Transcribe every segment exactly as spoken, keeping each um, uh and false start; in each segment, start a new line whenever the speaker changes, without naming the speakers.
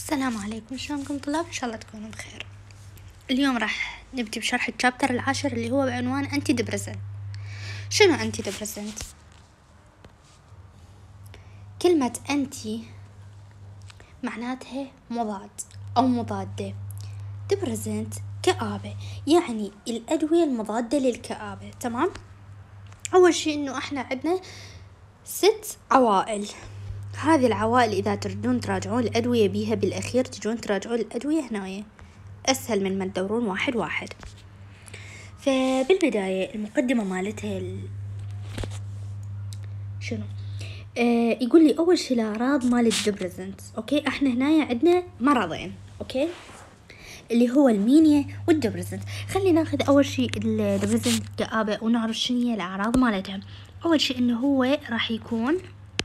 السلام عليكم، شلونكم طلاب؟ ان شاء الله تكونوا بخير. اليوم راح نبدي بشرح الشابتر العاشر اللي هو بعنوان انتي ديبريسنت. شنو انتي ديبريسنت؟ كلمة انتي معناتها مضاد او مضادة. ديبريسنت كآبة، يعني الادوية المضادة للكآبة. تمام؟ اول شيء انه احنا عندنا ست عوائل. هذه العوائل إذا تردون تراجعون الأدوية بيها بالأخير تجون تراجعون الأدوية هنايا، أسهل من ما تدورون واحد واحد. فبالبداية المقدمة مالتها ال... شنو؟ آه يقول لي أول شي الأعراض مال الديبريسنت. أوكي، إحنا هنايا عندنا مرضين، أوكي، اللي هو المينيا والديبريسنت. خلينا ناخذ أول شي الديبريسنت كآبة ونعرف شنو هي الأعراض مالتها. أول شي إنه هو راح يكون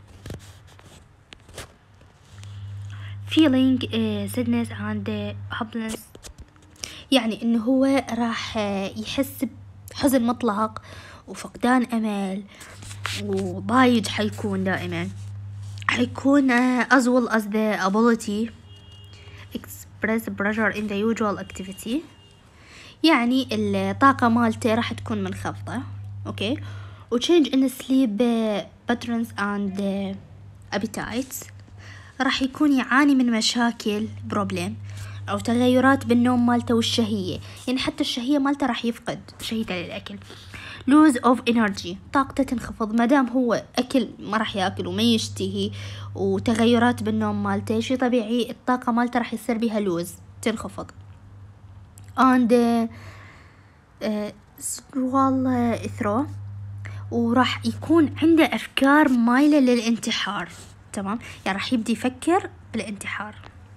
feeling uh, sadness and uh, happiness، يعني انه هو راح uh, يحس بحزن مطلق وفقدان امل وضايج. حيكون دائما حيكون uh, as well as the ability express pressure in the usual activity، يعني الطاقة مالته راح تكون منخفضة. اوكي، و change in sleep patterns and uh, appetites، راح يكون يعاني من مشاكل بروبلم أو تغيرات بالنوم مالته والشهية، يعني حتى الشهية مالته راح يفقد شهيته للأكل. lose of energy، طاقته تنخفض مادام هو أكل ما راح يأكل وما يشتهي، وتغيرات بالنوم مالته شي طبيعي الطاقة مالته راح يصير بها lose، تنخفض. and سروال إثرو، وراح يكون عنده أفكار مايلة للانتحار. تمام، يعني راح يبدي يفكر بالانتحار.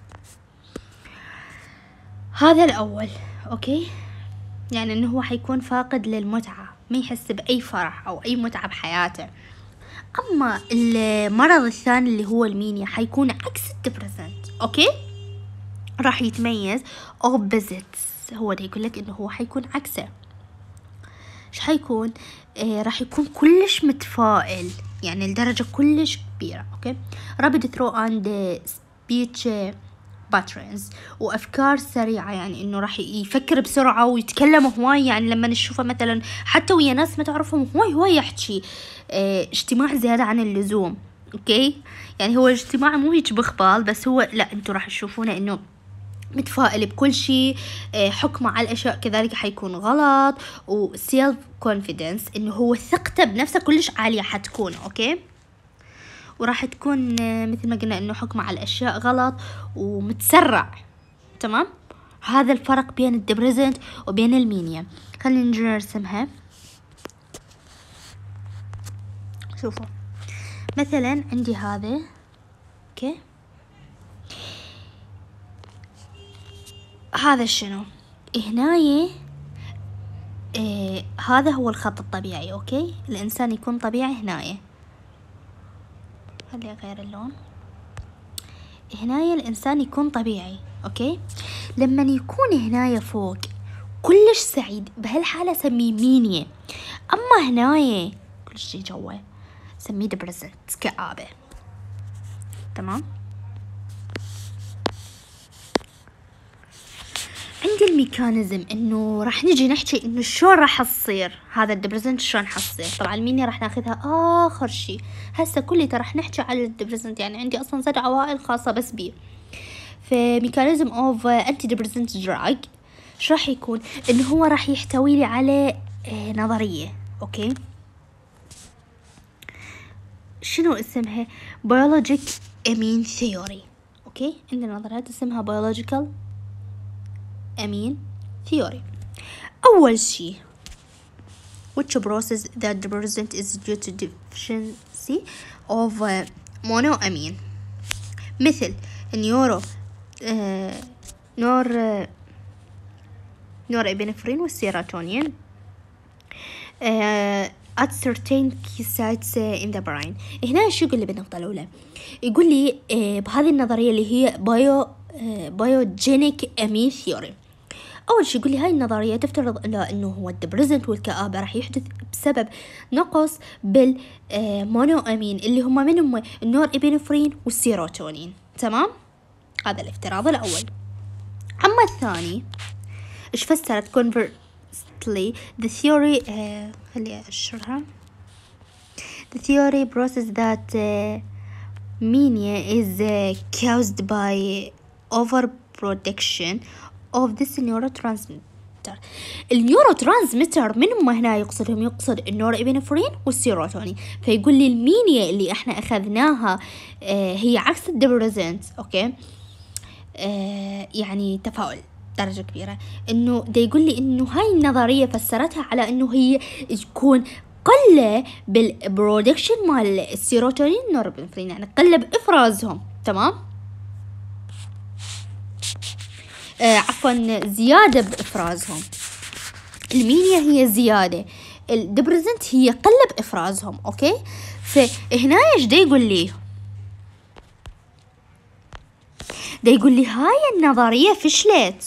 هذا الأول. أوكي، يعني إنه هو حيكون فاقد للمتعة، ما يحس بأي فرح أو أي متعة بحياته. أما المرض الثاني اللي هو المينيا حيكون عكس الديبريسنت. أوكي، راح يتميز opposites، هو ده يقول لك إنه هو حيكون عكسه. إيش حيكون؟ آه راح يكون كلش متفائل، يعني لدرجة كلش كبيرة. أوكي، rapid throw and speech patterns، وأفكار سريعة، يعني إنه راح يفكر بسرعة ويتكلم هواي، يعني لما نشوفه مثلا حتى ويا ناس ما تعرفهم هواي هواي يحكي. اه اجتماع زيادة عن اللزوم. أوكي، يعني هو اجتماع مو هيك بخبال، بس هو لا، انتوا راح تشوفونه إنه متفائل بكل شيء. حكمه على الأشياء كذلك حيكون غلط. وسيلف كونفيدنس، إنه هو ثقته بنفسه كلش عالية حتكون. أوكي، وراح تكون مثل ما قلنا إنه حكمه على الأشياء غلط ومتسرع. تمام، هذا الفرق بين الديبريسنت وبين المينيا. خلينا نجي نرسمها. شوفوا مثلا عندي هذا. اوكي، هذا شنو هناي؟ آه هذا هو الخط الطبيعي. اوكي، الانسان يكون طبيعي هناي. خلي اغير اللون. هنايا الانسان يكون طبيعي. اوكي، لما يكون هنايا فوق كلش سعيد، بهالحالة سميه مينيا. اما هنايا كلش شي جوه سميه ديبريسنت، كآبة. تمام، عندي الميكانيزم انه راح نجي نحكي انه شلون راح تصير هذا الديبريسنت، شلون حتصير. طبعا المينيا راح ناخذها اخر شيء. هسه كليته راح نحكي على الديبريسنت، يعني عندي اصلا ست عوائل خاصه بس بيه. في ميكانيزم اوف انتي ديبريسنت دراج ايش راح يكون؟ انه هو راح يحتوي لي على اه نظريه. اوكي، شنو اسمها؟ بيولوجيك امين ثيوري. اوكي، عندنا نظريات اسمها بيولوجيكال امين ثيوري. اول شيء which process that the present is due to deficiency of uh, monoamine، مثل نيورو آه نور آه نور ابنفرين والسيروتونين آه at certain key sites uh, in the brain. هنا ايش يقول لي بالنقطة الأولى؟ يقول لي آه بهذه النظرية اللي هي بايو آه بايوجينيك امين ثيوري. أول شيء يقول لي هاي النظرية تفترض إنه هو الديبريسنت والكآبة راح يحدث بسبب نقص بالمونو أمين اللي هما من هم النور إبنفرين والسيروتونين. تمام، هذا الافتراض الأول. أما الثاني إيش فسرت conversely the theory uh, خلي أشرحها. The theory process that uh, mania is uh, caused by overproduction of this neurotransmitter. النيوروترانسميتر من هم هنا يقصدهم؟ يقصد النورابينفرين والسيروتونين. فيقول لي المينيا اللي احنا اخذناها آه هي عكس الدبريزنت. اوكي آه يعني تفاؤل درجة كبيرة. انه دا يقول لي انه هاي النظرية فسرتها على انه هي تكون قلة بالبرودكشن مال السيروتونين والنورابينفرين، يعني قلة بإفرازهم. تمام آه عفوا زيادة بإفرازهم. المينيا هي زيادة، الدبريزنت هي قلة بإفرازهم. أوكي فهنا إيش دا يقول لي؟ دا يقول لي هاي النظرية فشلت.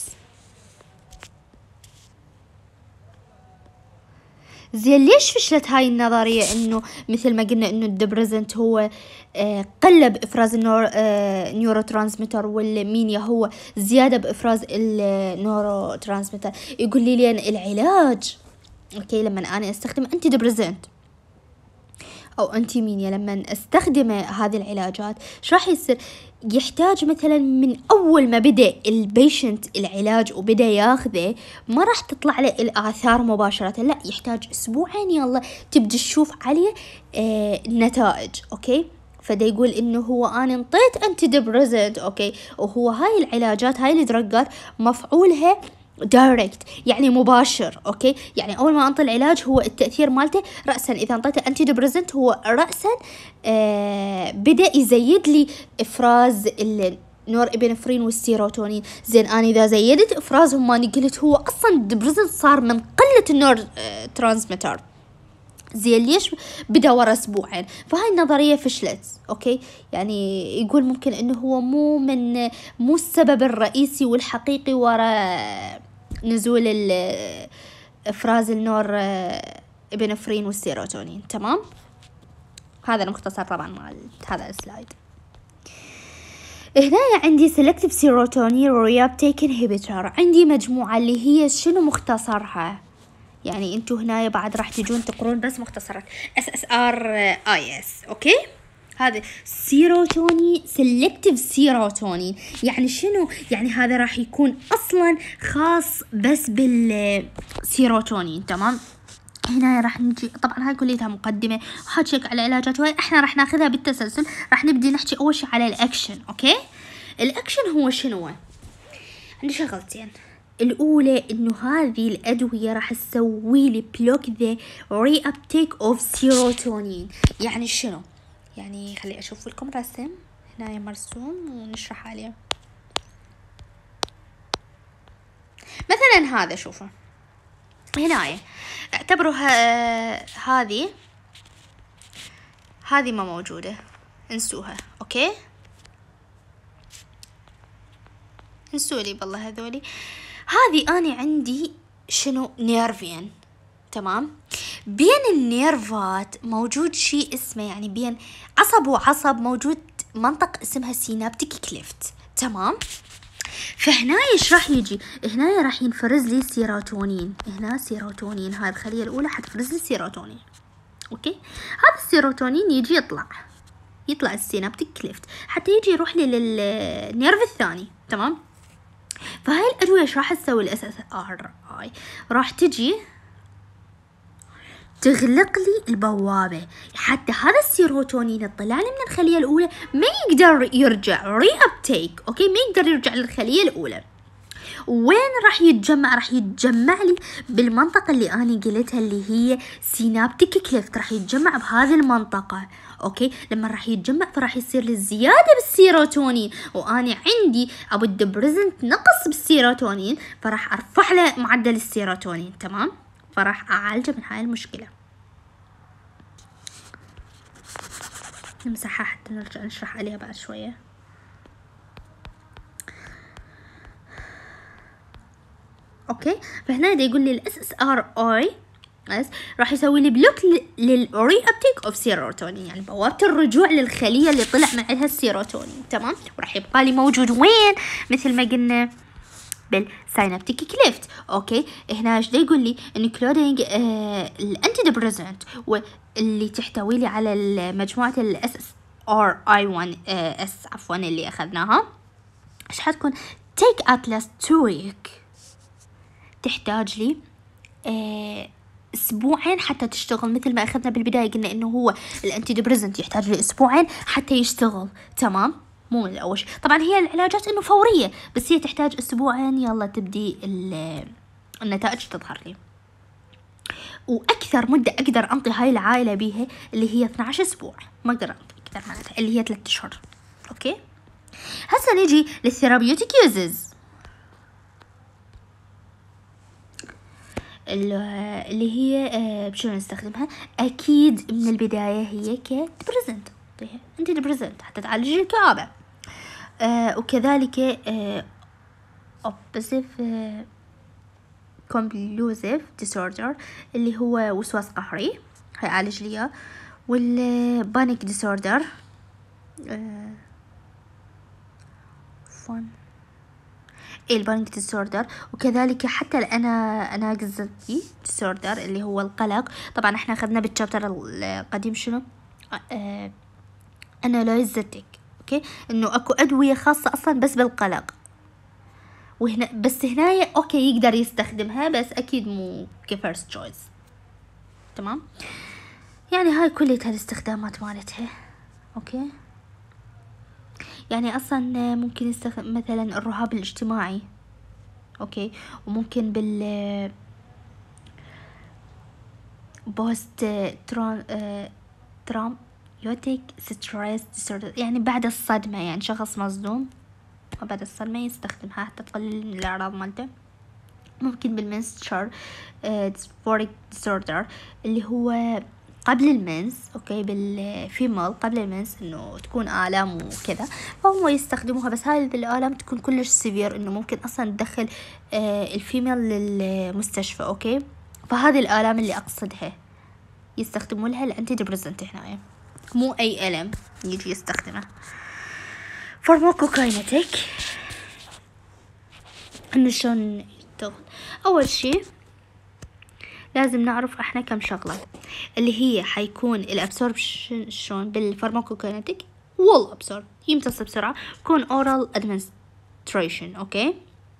زين ليش فشلت هاي النظرية؟ انه مثل ما قلنا انه الدبريزنت هو آه قلة بافراز النور آه نيورو ترانسميتر، والمينيا هو زيادة بافراز النورو ترانسميتر. يقول لي لين العلاج اوكي لما انا استخدم انتي دبريزنت او انتي مينيا، لما استخدم هذه العلاجات ايش راح يصير؟ يحتاج مثلا من اول ما بدا البيشنت العلاج وبدا ياخذه ما راح تطلع له الاثار مباشره، لا يحتاج اسبوعين يلا تبدي تشوف عليه آه النتائج. اوكي فدا يقول انه هو انا انطيت انتي ديبريزنت اوكي وهو هاي العلاجات هاي الدرجات مفعولها دايركت يعني مباشر. اوكي يعني اول ما انطي العلاج هو التاثير مالته راسا اذا انطيته انتي ديبريزنت هو راسا آه بدا يزيد لي افراز النورابينفرين والسيروتونين. زين انا اذا زيدت افرازهم ماني قلت هو اصلا الديبريزنت صار من قله النور آه ترانسميتر. زين ليش بدا ورا اسبوعين؟ فهاي النظريه فشلت. اوكي يعني يقول ممكن انه هو مو من مو السبب الرئيسي والحقيقي ورا نزول افراز النور ابنفرين والسيروتونين. تمام هذا المختصر طبعا مال هذا السلايد. هنا عندي selective serotonin reuptake inhibitor، عندي مجموعة اللي هي شنو مختصرها؟ يعني انتو هنا بعد راح تجون تقرون بس مختصرات اس اس ار اي اس. اوكي هذا سيروتونين سيلكتيف سيروتونين يعني شنو؟ يعني هذا راح يكون اصلا خاص بس بالسيروتونين. تمام هنا راح نجي طبعا هاي كلها مقدمه وحاجيك على العلاجات وهاي احنا راح ناخذها بالتسلسل. راح نبدي نحكي اول شيء على الاكشن. اوكي الاكشن هو شنو؟ عندي شغلتين. الأولى إنه هذه الأدوية راح تسوي لي بلوك ذا ري أبتيك أوف سيروتونين. يعني شنو؟ يعني خلي أشوف لكم رسم هنا مرسوم ونشرح عليه. مثلا هذا شوفوا هنا اعتبروا هذه هذه ما موجودة انسوها. أوكي انسولي بالله هذولي. هذه أنا عندي شنو نيرفين. تمام بين النيرفات موجود شيء اسمه يعني بين عصب وعصب موجود منطقة اسمها سينابتيك كليفت. تمام فهنا ايش راح يجي؟ هنا راح ينفرز لي سيروتونين. هنا سيروتونين هاي الخلية الأولى حتفرز لي سيروتونين. اوكي هذا السيروتونين يجي يطلع يطلع السينابتيك كليفت حتى يجي يروح لي للنيرف الثاني. تمام فهاي الأدوية ايش راح تسوي؟ الاس اس ار اي راح تجي تغلق لي البوابة حتى هذا السيروتونين الطلع لي من الخلية الأولى ما يقدر يرجع ري ابتيك. اوكي ما يقدر يرجع للخلية الأولى. وين راح يتجمع؟ راح يتجمع لي بالمنطقة اللي أنا قلتها اللي هي سينابتيك كليفت. راح يتجمع بهذه المنطقة. اوكي لما راح يتجمع فراح يصير لي زيادة بالسيروتونين وانا عندي ابو الدبريزنت نقص بالسيروتونين فراح ارفع له معدل السيروتونين. تمام فراح اعالجه من هاي المشكلة. نمسحها حتى نرجع نشرح عليها بعد شوية. اوكي فهنا دا يقول لي الاس اس ار اي بس راح يسوي لي بلوك للري ابتيك اوف سيروتونين، يعني بوابة الرجوع للخلية اللي طلع معها السيروتونين. تمام. وراح يبقى لي موجود وين؟ مثل ما قلنا بالساينابتيك كليفت. اوكي هنا ايش دا يقول لي؟ انكلودينج آه الانتي ديبريسنت واللي تحتوي لي على مجموعة الاس اس ار اي واحد اس عفوا اللي اخذناها. ايش حتكون؟ تيك اتلاس تو ويك، تحتاج لي آه اسبوعين حتى تشتغل. مثل ما اخذنا بالبداية قلنا انه هو الانتي ديبريسنت يحتاج لي اسبوعين حتى يشتغل. تمام. مو من اول شيء طبعا هي العلاجات انه فورية، بس هي تحتاج اسبوعين يلا تبدي النتائج تظهر لي. واكثر مدة اقدر انطي هاي العائلة بيها اللي هي اثني عشر اسبوع، ما اقدر انطي اكثر معناتها اللي هي ثلاثة اشهر. اوكي هسه نيجي للثيرابيوتيك يوزز اللي هي بشو نستخدمها. اكيد من البداية هي كديبريسنت، انتي ديبريسنت حتى تعالج الكآبة. آه وكذلك آه obsessive آه compulsive disorder اللي هو وسواس قهري هيعالج ليها. والبانيك disorder آه فن ايه البانيك ديسوردر. وكذلك حتى الانا اناكزيتي ديسوردر اللي هو القلق. طبعا احنا اخذنا بالشابتر القديم شنو آه اناليزتك. اوكي انه اكو ادويه خاصه اصلا بس بالقلق، وهنا بس هنا اوكي يقدر يستخدمها بس اكيد مو كفيرست تشويس. تمام. يعني هاي كلها الاستخدامات مالتها. اوكي يعني اصلا ممكن يستخدم مثلا الرهاب الاجتماعي. اوكي وممكن بال بوست تران ترام يوتيك ستريس ديسوردر، يعني بعد الصدمة، يعني شخص مصدوم وبعد الصدمة يستخدمها حتى تقلل من الأعراض مالته. ممكن بالمنستشر ديسفوريك ديسوردر اللي هو قبل المنس. اوكي بالفيمال قبل المنس انه تكون آلام وكذا، فهم يستخدموها. بس هاي الآلام تكون كلش سيفير انه ممكن اصلا تدخل آه الفيمال للمستشفى. اوكي فهذه الآلام اللي اقصدها يستخدموا لها الانتي ديبريسنت هنا، مو اي ألم يجي يستخدمه. فارماكوكاينيتيك انه شلون يشتغل. اول شي لازم نعرف احنا كم شغلة اللي هي حيكون الابسوربشن شلون بالفارماكوكاينيتيك. وول ابسورب يمتص بسرعة، يكون اورال ادمنستريشن. اوكي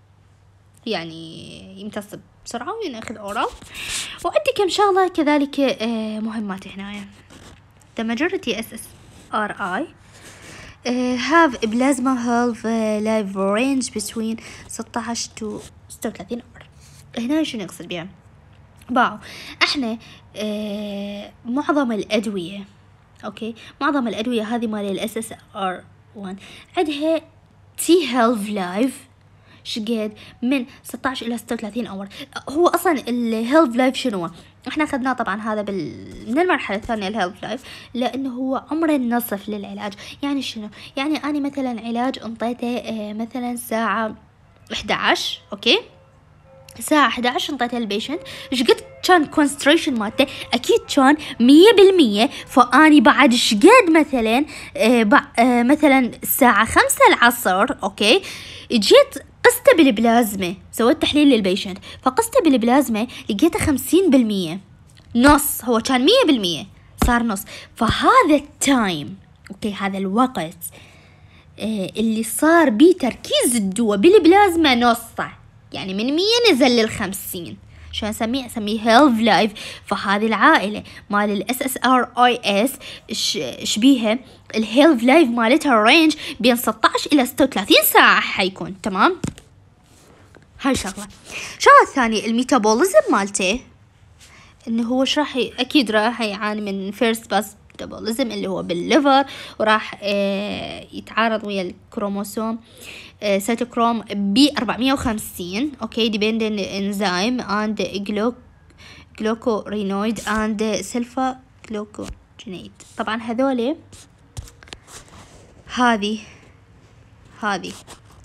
يعني يمتص بسرعة وينأخذ اورال. وعندي كم شغلة كذلك آه مهمات هنا. the majority اس اس ار اي uh, have a plasma half uh, life range between ستة عشر to ستة وثلاثين اور. هنا شو نقصد بها؟ باو احنا اه معظم الادويه اوكي معظم الادويه هذه مال الاس اس ار واحد عندها تي هيلف لايف شقد من ستة عشر الى ستة وثلاثين اور. هو اصلا الهيلف لايف شنو؟ احنا اخذناه طبعا هذا بال... من المرحله الثانيه الهيلف لايف، لانه هو عمر النصف للعلاج. يعني شنو؟ يعني انا مثلا علاج انطيته اه مثلا ساعه احدى عشر. اوكي ساعة احدى عشر انطيتها للبيشنت، شقد كان كونستريشن مالته؟ اكيد كان مية بالمية. فاني بعد شقد مثلا آه آه مثلا الساعة خمسة العصر اوكي جيت قسته بالبلازما، سويت تحليل للبيشنت فقسته بالبلازما لقيته خمسين بالمية، نص. هو كان مية بالمية صار نص. فهذا التايم اوكي هذا الوقت آه اللي صار بيه تركيز الدواء بالبلازما نصه، يعني من مية نزل للخمسين. شو اسميه؟ اسميه هيلف لايف. فهذه العائلة مال الاس اس ار اي اس شبيها الهيلف لايف مالتها رينج بين ستة عشر الى ستة وثلاثين ساعة حيكون. تمام هاي شغلة. شغلة ثانية الميتابوليزم مالته انه هو ايش راح ي... اكيد راح يعاني من فيرست باس ميتابوليزم اللي هو بالليفر، وراح اه يتعارض ويا الكروموسوم سيتوكروم ب أربعمية وخمسين. اوكي dependent enzyme and glucurenoid and sulfa glucogenate. طبعا هذول هذه هذه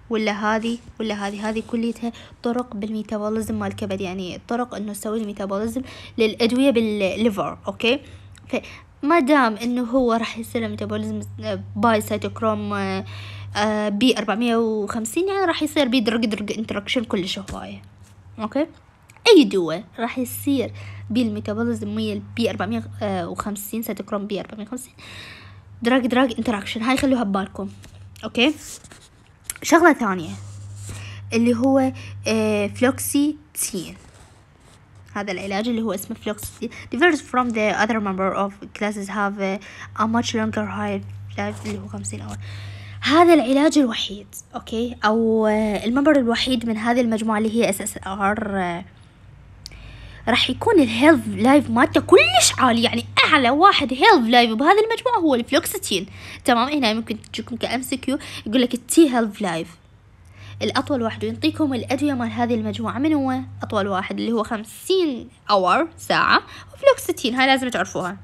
ولا هذه ولا هذه، هذه كلها طرق بالميتابوليزم مال الكبد، يعني طرق انه تسوي الميتابوليزم للادويه بالليفر. اوكي، فما دام انه هو راح يصير ميتابوليزم باي سيتوكروم بي أربعمية وخمسين، يعني راح يصير بي درج درج انتراكشن كلش هوايه. اوكي، اي دواء راح يصير بالميتابوليزم مية بي أربعمية وخمسين سيتوكروم بي أربعمية وخمسين دراج دراج انتراكشن، هاي خلوها ببالكم. اوكي، شغلة ثانية اللي هو آه فلوكسيتين. هذا العلاج اللي هو اسمه فلوكسيتين differs from the other member of classes have a, a much longer life اللي هو خمسين أور. هذا العلاج الوحيد اوكي او آه الممبر الوحيد من هذه المجموعة اللي هي اس اس ار آه راح يكون الهيلث لايف مالته كلش عالي، يعني اعلى واحد هيلث لايف بهذه المجموعه هو الفلوكسيتين. تمام، هنا ممكن تجيكم كام سي كيو يقول لك التي هيلث لايف الاطول واحد، ويعطيكم الادويه مال هذه المجموعه. من هو اطول واحد؟ اللي هو خمسين اور ساعه، وفلوكسيتين هاي لازم تعرفوها.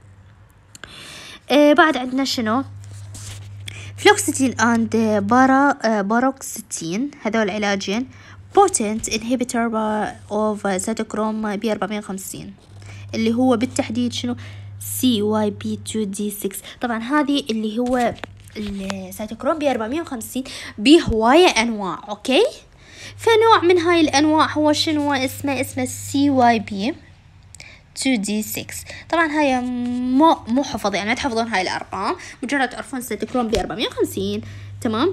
آه بعد عندنا شنو؟ فلوكسيتين اند بارا باروكسيتين، هذول علاجين potent inhibitor of cytochrome بي أربعمية وخمسين اللي هو بالتحديد شنو؟ سي واي بي تو دي ستة. طبعا هذه اللي هو السيتوكروم بي أربعمية وخمسين بهواية انواع. اوكي، فنوع من هاي الانواع هو شنو اسمه؟ اسمه سي واي بي تو دي ستة. طبعا هاي مو مو حفظ، يعني ما تحفظون هاي الارقام، مجرد تعرفون السيتوكروم بي أربعمية وخمسين. تمام.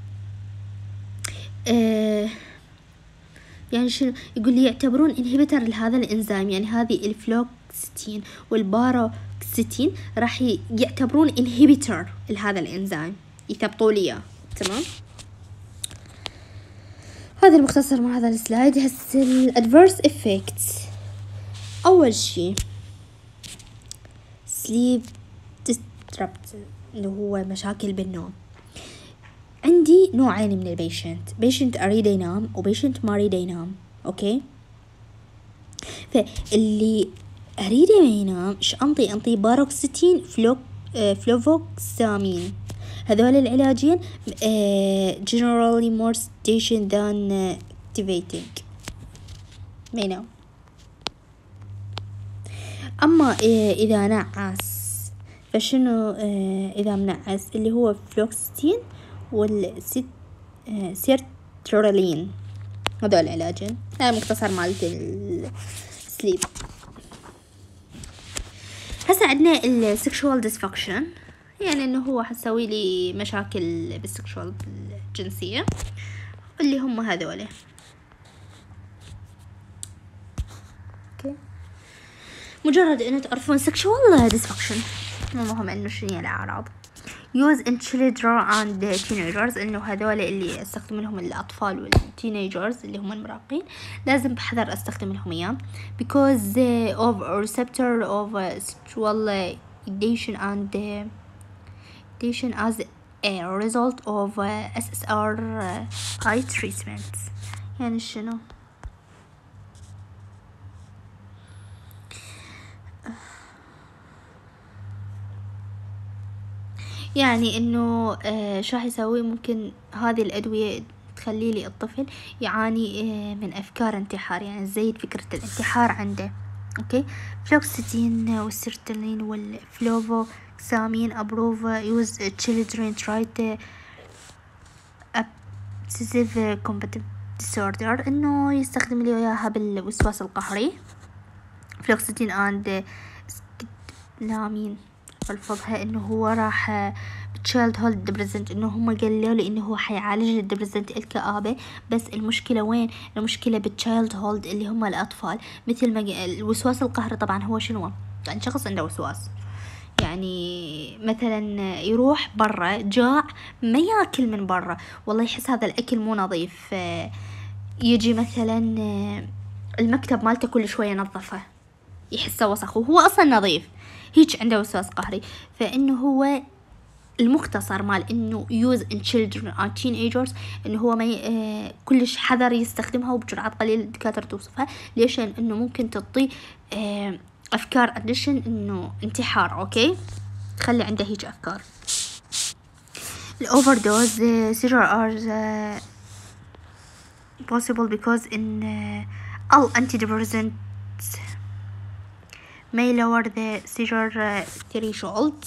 آه يعني شنو يقول لي؟ يعتبرون انهبيتر لهذا الانزيم، يعني هذه الفلوكسيتين والباروكسيتين راح يعتبرون انهبيتر لهذا الانزيم، يثبطوا لي. تمام، هذا المختصر من هذا السلايد. هسه الادفيرس افكت، اول شيء سليب ديستربت اللي هو مشاكل بالنوم. عندي نوعين من البيشنت، بيشنت اريد ينام وبيشنت ما اريد ينام. اوكي، فاللي اريد ما ينام ايش انطي؟ انطي باروكسيتين فلوك آه فلوفوكسامين. هذول العلاجين آه generally more sedation than uh, activating ما ينام. اما آه اذا نعس فشنو؟ آه اذا منعس اللي هو فلوكسيتين والسيرترولين، هذول العلاجين. هذا مختصر مالت السليب. هسه عندنا السكشوال ديسفانكشن، يعني انه هو حسوي لي مشاكل بالسكشوال الجنسية، اللي هم هذول. اوكي، مجرد انه تعرفون سكشوال ديسفانكشن، مو مهم انه شنو هي الاعراض. use in children and teenagers، انه هذول اللي استخدم لهم الاطفال والتينيجرز اللي هم المراهقين، لازم بحذر استخدم لهم اياه because of receptor of sexual addiction and addiction as a result of S S R I treatment. يعني شنو؟ يعني انه آه شو راح يسوي؟ ممكن هذه الادوية تخلي لي الطفل يعاني آه من افكار انتحار، يعني تزيد فكرة الانتحار عنده. اوكي، فلوكسيتين والسيرتلين والفلوفوكسامين ابروف يوز children treat obsessive compulsive disorder، انه يستخدم لي اياها بالوسواس القهري. فلوكسيتين اند سكلامين الفضها انه هو راح تشايلد هولد ديبريسنت، انه هم قالوا لي انه هو حيعالج الديبريسنت الكآبة، بس المشكلة وين؟ المشكلة بالتشايلد هولد اللي هم الاطفال. مثل ما الوسواس القهري طبعا هو شنو؟ يعني شخص عنده وسواس، يعني مثلا يروح برا جاع ما ياكل من برا، والله يحس هذا الاكل مو نظيف، يجي مثلا المكتب مالته كل شوية نظفه يحسه وسخ وهو اصلا نظيف، هيك عنده وسواس قهري. فانه هو المختصر مال انه use in children and teenagers انه هو ما ي... آه كلش حذر يستخدمها وبجرعات قليلة. الدكاترة توصفها ليش؟ انه ممكن تعطي آه افكار addiction، انه انتحار. اوكي، تخلي عنده هيك افكار. الoverdose the seizure are uh, possible because in uh, all antidepressants may lower the seizure uh, threshold.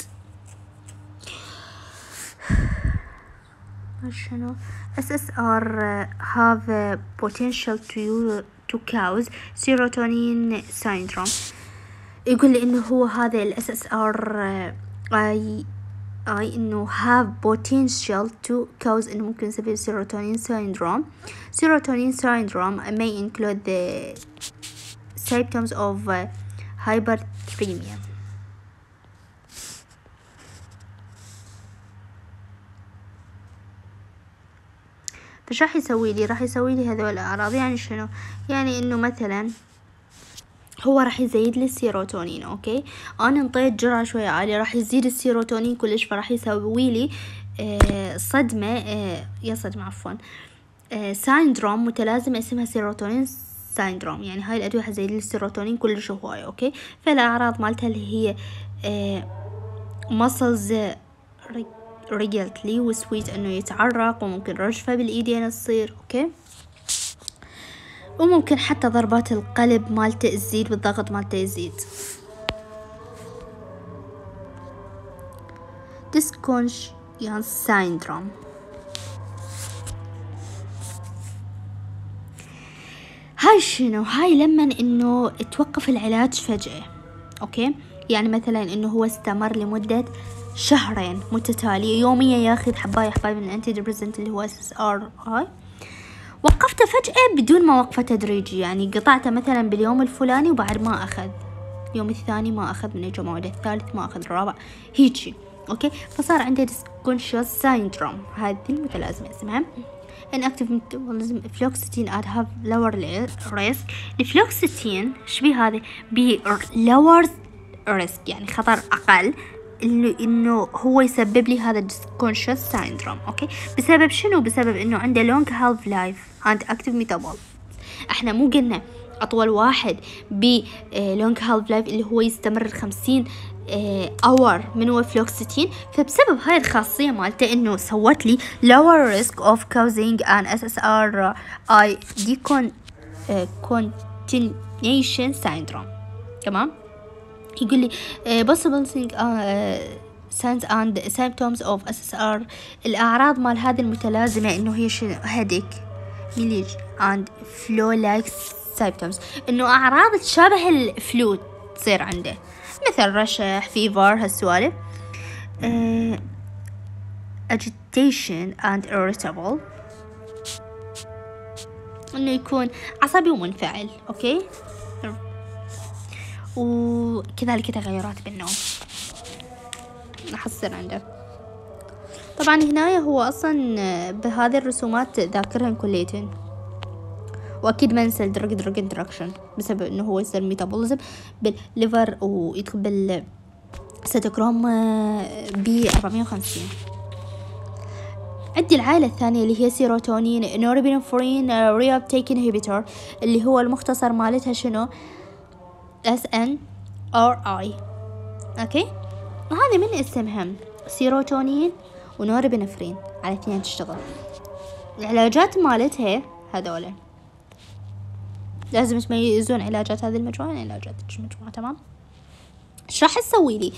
S S R uh, have uh, potential to to cause serotonin syndrome. يقول لي إنه هو هذا ال S S R uh, أي أي إنه have potential to cause إنه ممكن يسبب serotonin syndrome. Serotonin syndrome may include the symptoms of uh, hyperthermia. فش راح يسوي لي؟ راح يسوي لي هذول الأعراض. يعني شنو؟ يعني إنه مثلا هو راح يزيد لي السيروتونين. أوكي، أنا انطيت جرعة شوية عالية راح يزيد السيروتونين كلش، فراح يسوي لي آه صدمة آه يا صدمة عفوا آه سايندروم متلازمة اسمها سيروتونين سايندروم. يعني هاي الأدوية حتزيد لي السيروتونين كلش هواية. أوكي، فالأعراض مالتها اللي هي آه muscles ريجلتلي وسويت انه يتعرق، وممكن رجفة بالايدين تصير. اوكي، وممكن حتى ضربات القلب مالته تزيد والضغط مالته يزيد. ديسكونشيانس سايندروم هاي شنو؟ هاي لما انه توقف العلاج فجأة. اوكي، يعني مثلا انه هو استمر لمدة شهرين متتالية يوميا ياخذ حباية حباية من الانتي ديبريسنت اللي هو اس اس ار اي، وقفته فجأة بدون ما وقفة تدريجي. يعني قطعته مثلا باليوم الفلاني وبعد ما اخذ، اليوم الثاني ما اخذ من الجمعة، الثالث ما اخذ، الرابع هيجي. اوكي، فصار عنده ديسكونشيوس سايندروم. هذه المتلازمة اسمها inactive metabolism fluoxetine add have lower risk. الفلوكسيتين شبيه هذا ب lower risk يعني خطر اقل إنه إنه هو يسبب لي هذا الديسكونشيوس سايندروم. أوكي، بسبب شنو؟ بسبب إنه عنده long half life and active metabolism. إحنا مو قلنا أطول واحد ب long half life اللي هو يستمر خمسين اور من هو فلوكسيتين. فبسبب هاي الخاصية مالته إنه سوت لي lower risk of causing an S S R I decontinuation syndrome. تمام، يقول لي uh, possible thing, uh, signs and symptoms of S S R. الأعراض مال هذه المتلازمة إنه هي شنو؟ headache, mileage and flu-like symptoms. إنه أعراض تشابه الفلو تصير عنده، مثل رشح، فيفر، هالسوالف. uh, agitation and irritable، إنه يكون عصبي ومنفعل. أوكي، وكذلك تغيرات بالنوم راح تصير عنده. طبعا هنا هو اصلا بهذه الرسومات ذاكرهن كليتين، واكيد ما ننسى الدرج درج انتراكشن بسبب انه هو يصير ميتابوليزم بالليفر ويدخل بالسيتوكروم ب أربعمية وخمسين. عندي العائلة الثانية اللي هي سيروتونين نورابينفرين ري ابتيك انهبيتور، اللي هو المختصر مالتها شنو؟ اس ان ار اي. اوكي، وهذا من اسمها سيروتونين ونورابينفرين على اثنين تشتغل. العلاجات مالتها هذولا لازم تميزون علاجات هذه المجموعة عن علاجات المجموعة. تمام، ايش راح تسوي لي؟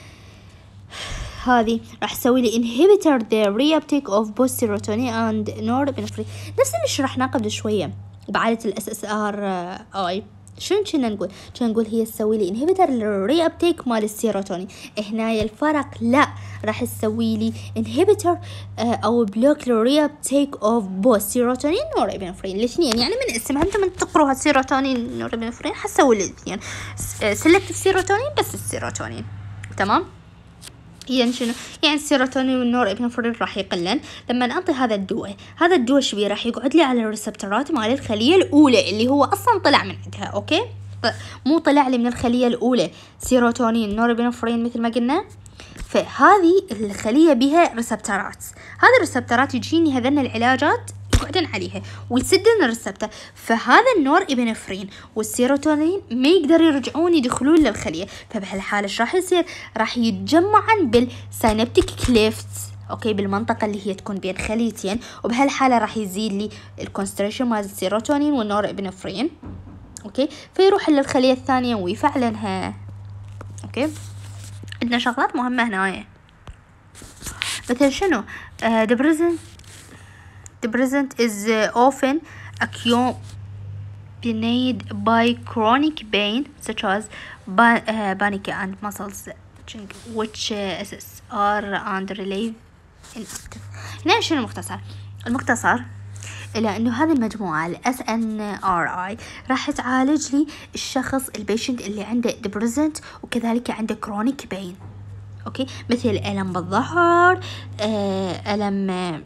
هذه راح تسوي لي inhibitor the reuptake of both serotonin and norepinephrine. نفس اللي شرحناه قبل شوية بعالة الاس اس ار اي. شنو كنا نقول؟ كنا نقول هي تسوي لي inhibitor الري ابتيك مال السيروتونين. هنا الفرق لا، راح تسوي لي inhibitor او بلوك الري ابتيك اوف بوث سيروتونين نورابينفرين الاثنين. يعني من اسمها انتم من تقروها سيروتونين نورابينفرين حتسوي الاثنين سيلكتيف سيروتونين بس السيروتونين. تمام، يعني شنو؟ يعني السيروتونين والنورابينفرين راح يقلن لما نعطي هذا الدواء. هذا الدواء شبيه؟ راح يقعد لي على الريسبتورات مال الخلية الأولى اللي هو أصلا طلع من عندها. أوكي، مو طلع لي من الخلية الأولى سيروتونين نورابينفرين مثل ما قلنا. فهذه الخلية بها ريسبتورات، هذه الريسبتورات يجيني هذين العلاجات يقعدون عليها ويسدون الريسبتر. فهذا النور ابنفرين والسيروتونين ما يقدر يرجعون يدخلون للخلية. فبهالحالة ايش راح يصير؟ راح يتجمعن بالسينابتيك كليفتس اوكي بالمنطقة اللي هي تكون بين خليتين، وبهالحالة راح يزيد لي الكونستريشن مال السيروتونين والنورابنفرين. اوكي فيروح للخلية الثانية ويفعلنها. اوكي عندنا شغلات مهمة هنا، مثل شنو uh, the present the present is uh, often accompanied by chronic pain such as ba- uh, panic and muscles which uh, are under relief inactive. هنا شنو المختصر؟ المختصر إلى إنه هذه المجموعة ال إس إن آر آي راح تعالج لي الشخص البيشنت اللي عنده depressant وكذلك عنده chronic pain. أوكي مثل ألم بالظهر، ألم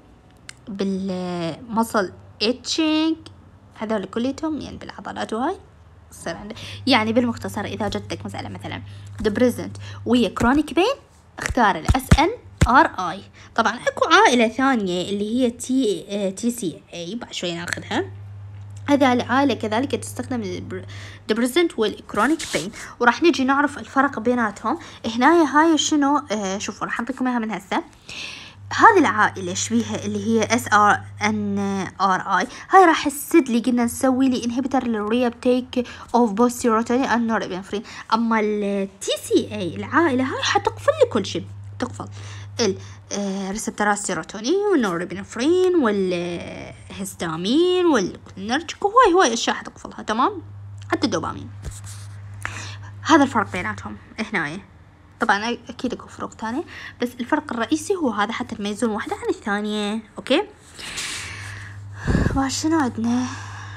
بالمصل itching، هذول كلهم يعني بالعضلات وهاي صار عنده. يعني بالمختصر إذا جتك مسألة مثلا depressant وهي chronic pain اختار ال إس إن آر آي. طبعا اكو عائلة ثانية اللي هي تي تي سي اي بعد شوي ناخذها. هذا العائلة كذلك تستخدم الدبريسنت والكرونيك بين، وراح نجي نعرف الفرق بيناتهم هنا. هاي شنو آه شوفوا راح نعطيكم اياها من هسه. هذه العائلة شبيهة اللي هي اس ار ان ار اي، هاي راح تسد لي قلنا نسوي لي انهبيتر للريابتيك اوف بوث سيروتونين اند نورابنفرين. اما التي سي اي العائلة هاي حتقفل لي كل شيء، تقفل الريسبتورات السيروتونين والنورابنفرين والهستامين والكولينرجيك وهواي هواي اشياء حتقفلها، تمام، حتى الدوبامين. هذا الفرق بيناتهم هنا. طبعا اكيد اكو فروق ثانيه بس الفرق الرئيسي هو هذا حتى تميزون واحده عن الثانيه. اوكي وشنو عندنا؟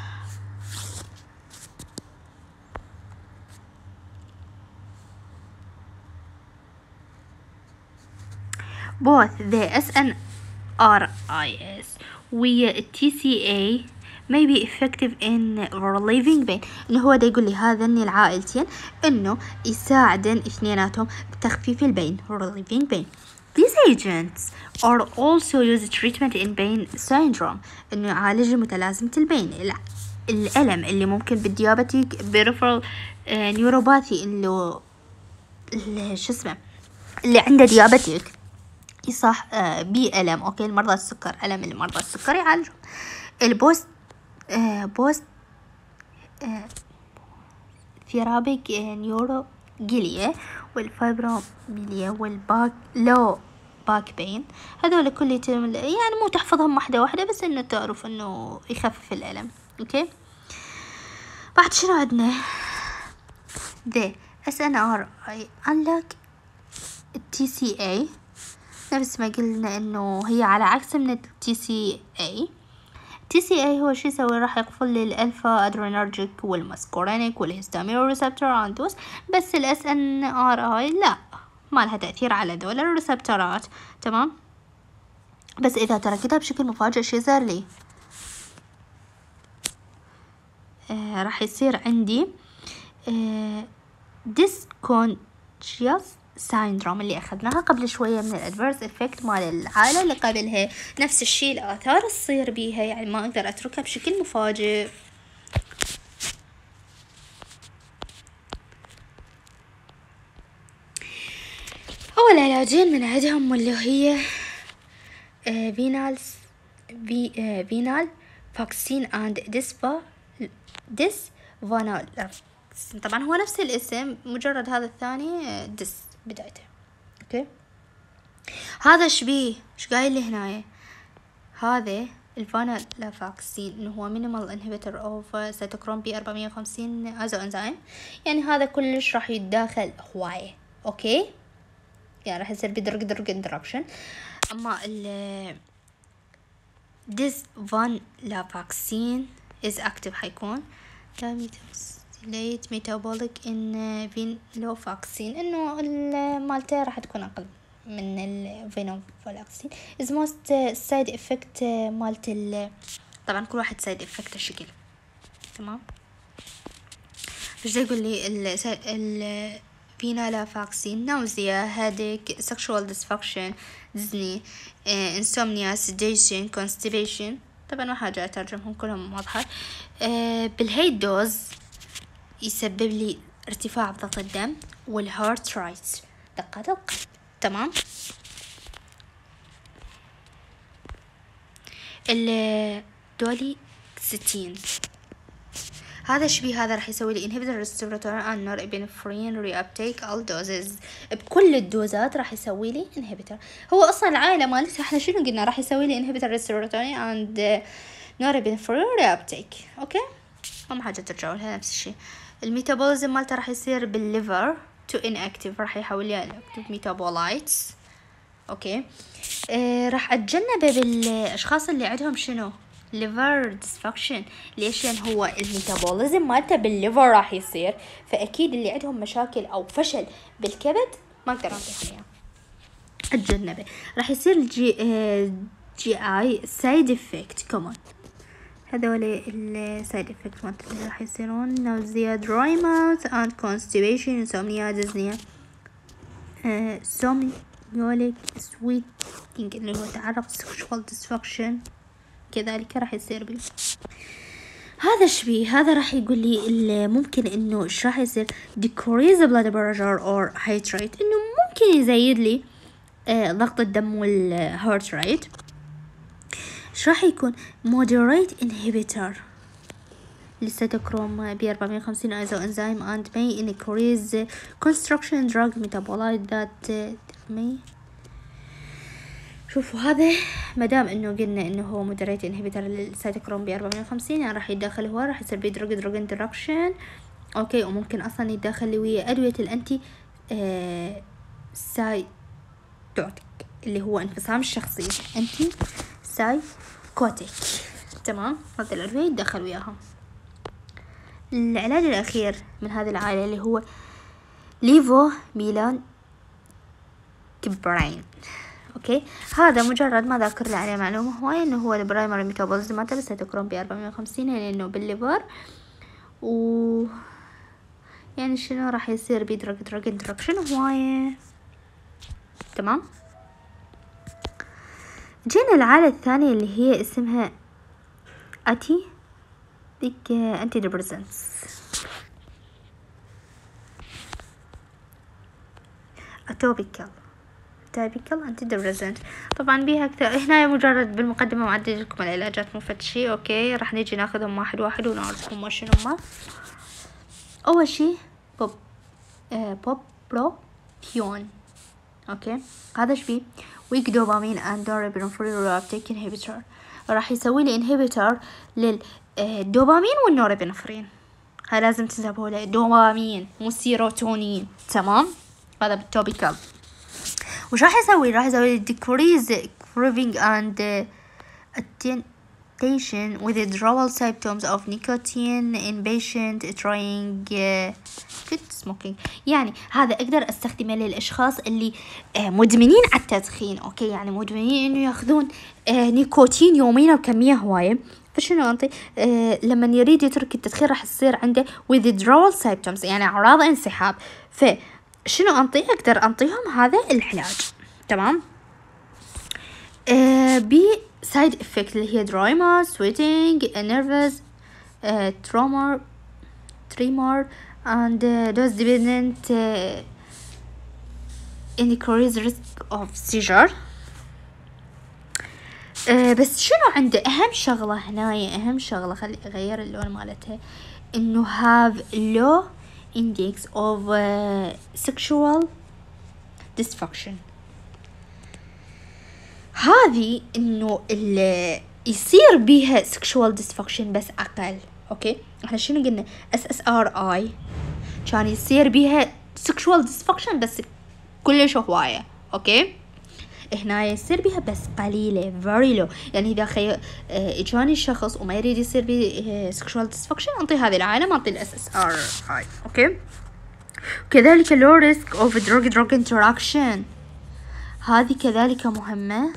both the إس إن آر آي إس و تي سي إيه may be effective in relieving pain. إنه هو دا يقول لي هذين العائلتين إنه يساعدن اثنيناتهم بتخفيف البين relieving pain. These agents are also used treatment in pain syndrome. إنه يعالج متلازمة البين، الألم اللي ممكن بالديابتيك peripheral neuropathy اللي شو اسمه اللي عنده ديابتيك يصح آه بألم. أوكي المرضى السكر، ألم المرضى السكر يعالجون. البوست آه بوست آه ثيرابيك آه نيوروجيليا والفايبروميليا والباك لو باك بين، هذول كل يعني مو تحفظهم واحدة واحدة بس إنه تعرف إنه يخفف الألم. أوكي بعد شنو عندنا؟ the إس إن آر آي unlike تي سي إيه نفس ما قلنا انه هي على عكس من التي سي اي. تي سي اي هو شو يسوي؟ راح يقفل لي الالفا ادرينرجيك والماسكورينيك والهستامين ريسبتور عندوس، بس الاس ان ار اي لا ما لها تاثير على دول الريسبتورات، تمام. بس اذا تركتها بشكل مفاجئ شو صار لي؟ آه راح يصير عندي آه ديسكونشيوس سايندروم اللي أخذناها قبل شوية من الادفيرس افكت مال العائلة اللي قبلها. نفس الشيء الآثار تصير بيها، يعني ما أقدر أتركها بشكل مفاجئ. أول علاجين من عندهم اللي هي فينال في فينال فاكسين اند ديسبا ديس فانال. طبعا هو نفس الاسم مجرد هذا الثاني ديس بدايته. اوكي هذا شبيه ايش قايل لي هنا؟ هذا الفانيلا فاكسين انه هو مينيمال انهبيتور اوف سيتوكروم بي أربعمية وخمسين ازو انزيم، يعني هذا كلش راح يتداخل هوايه. اوكي يعني راح يصير بدرج درج انتراكشن. اما ال ديس فانيلا فاكسين از اكتف حيكون ليت ميتابوليك ان فينوفاكسين، انه المالته راح تكون اقل من الفينوفاكسين. از موست سايد افكت مالت ال طبعا كل واحد سايد افكت الشكل، تمام. ايش يقول لي ال فينالا فاكسين؟ ناوزيا، هاديك، سكشوال ديسفاكشن، ديزني، انسومنيا، سيديشن، كونستيبيشن. طبعا ما حاجة اترجمهم كلهم واضحة. أه بالهي دوز يسبب لي ارتفاع بضغط الدم والهارت رايت دقات القلب، تمام. ال دولي ستين. هذا شبيه هذا راح يسوي لي inhibitor respiratory and norepinephrine reuptake all doses. بكل الدوزات راح يسوي لي inhibitor. هو اصلا العائله مالتها احنا شنو قلنا؟ راح يسوي لي inhibitor respiratory and norepinephrine reuptake. اوكي هم حاجه ترجعوا لها نفس الشيء. الميتابوليزم مالته راح يصير بالليفر to inactive، راح يحول لي inactive metabolites. اوكي آه راح اتجنبه بالاشخاص اللي عندهم شنو liver dysfunction. ليش؟ لان هو الميتابوليزم مالته بالليفر راح يصير، فاكيد اللي عندهم مشاكل او فشل بالكبد ما اقدر اعطيهم اياه، اتجنبه. راح يصير الجي آه جي اي سايد افكت كمان. هذول السايد افكت مالته اللي راح يصيرون nausea, dry mouth and constipation, insomnia, dyspnea, آه somnolic sweating اللي هو تعرق sexual dysfunction كذلك راح يصير بي. هذا شبيه هذا راح يقول لي ممكن انه ايش راح يصير decrease blood pressure or heart rate، انه ممكن يزيد لي آه ضغط الدم والهارت ريت. ايش راح يكون moderate inhibitor للسيتوكروم ب أربعمية وخمسين ايزو انزيم and may increase construction drug metabolite that may. شوفوا هذا مدام انه قلنا انه هو مودريت انهبيتر للسيتوكروم ب أربعمية وخمسين، يعني راح يتداخل هو راح يصير بيه دروج دروج انتراكشن. اوكي وممكن اصلا يتداخل ويا ادويه الانتي آه سايتوتيك اللي هو انفصام الشخصيه، انتي سايكوتيك. تمام هذه الادويه يتداخل وياها. العلاج الاخير من هذه العائله اللي هو ليفو ميلان كبرين. اوكي هذا مجرد ما ذاكر لي عليه معلومه هوايه انه هو البرايمري ميتابوليزم مالته بالسيتوكروم ب أربعمية وخمسين لانه بالليفر، و يعني شنو راح يصير بي دروج دروج انتراكشن هوايه. تمام جينا العاله الثانيه اللي هي اسمها اتي ديك انتي ديبريسنتس اتوبيكال تايبيكال انتي ديبريسنت. طبعا بيها كثير هنا مجرد بالمقدمه معدل لكم العلاجات مو فد شي. اوكي راح نيجي ناخذهم واحد واحد ونعرفهم ما شنو ما. اول شي بوب آه بوبروبيون. اوكي هذا شبيه ويك دوبامين اند نورابينفرين ريابتيك انهبيتور، راح يسوي لي انهبيتور للدوبامين والنورابينفرين. هاي لازم تنتبهوا له، دوبامين مو سيروتونين. تمام هذا بالتوبيكال. وش راح يسوي؟ راح يسوي decrease craving and uh, attention withdrawal symptoms of nicotine in patient trying uh, quit smoking. يعني هذا اقدر استخدمه للاشخاص اللي uh, مدمنين على التدخين. اوكي يعني مدمنين انه ياخذون uh, نيكوتين يوميا بكمية هواية. فشنو انطي آه لما يريد يترك التدخين راح يصير عنده withdrawal symptoms يعني اعراض انسحاب. ف شنو انطي؟ اقدر انطيهم هذا العلاج. تمام آه بي سايد افكت اللي هي درايما سويتنج نيرفز ترومر تريمور and uh, dose dependent uh, increase risk of seizure. آه بس شنو عنده اهم شغلة هنايا، اهم شغلة خلي اغير اللون مالتها، انه have low index of uh, sexual dysfunction. هذه انه اللي يصير بيها sexual dysfunction بس اقل. اوكي احنا شنو قلنا اس اس ار اي كان يصير بيها sexual dysfunction بس كلش هواية. اوكي هنا يصير بيها بس قليلة very low. يعني اذا خي اجاني الشخص وما يريد يصير بيه sexual dysfunction انطي هذه العائلة ما انطي الاس اس ار اي. اوكي كذلك low risk of drug drug interaction هذه كذلك مهمة.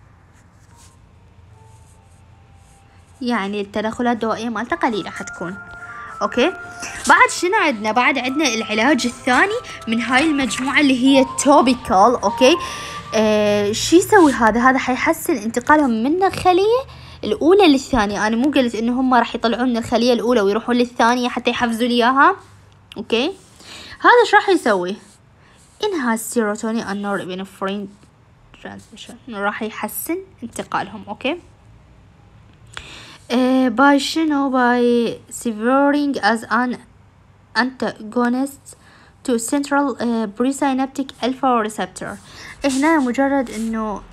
يعني التدخلات الدوائية مالته قليلة حتكون. اوكي بعد شنو عندنا؟ بعد عندنا العلاج الثاني من هاي المجموعة اللي هي توبيكال. اوكي آه شي يسوي هذا؟ هذا حيحسن انتقالهم من الخلية الاولى للثانية. انا مو قلت انه هم راح يطلعون من الخلية الاولى ويروحون للثانية حتى يحفزوا لي اياها؟ اوكي هذا ايش راح يسوي؟ enhance serotonin and norepinephrine transmission، راح يحسن انتقالهم. اوكي باي شنو باي severing as an antagonist to central uh, presynaptic alpha receptor. هنا مجرد انه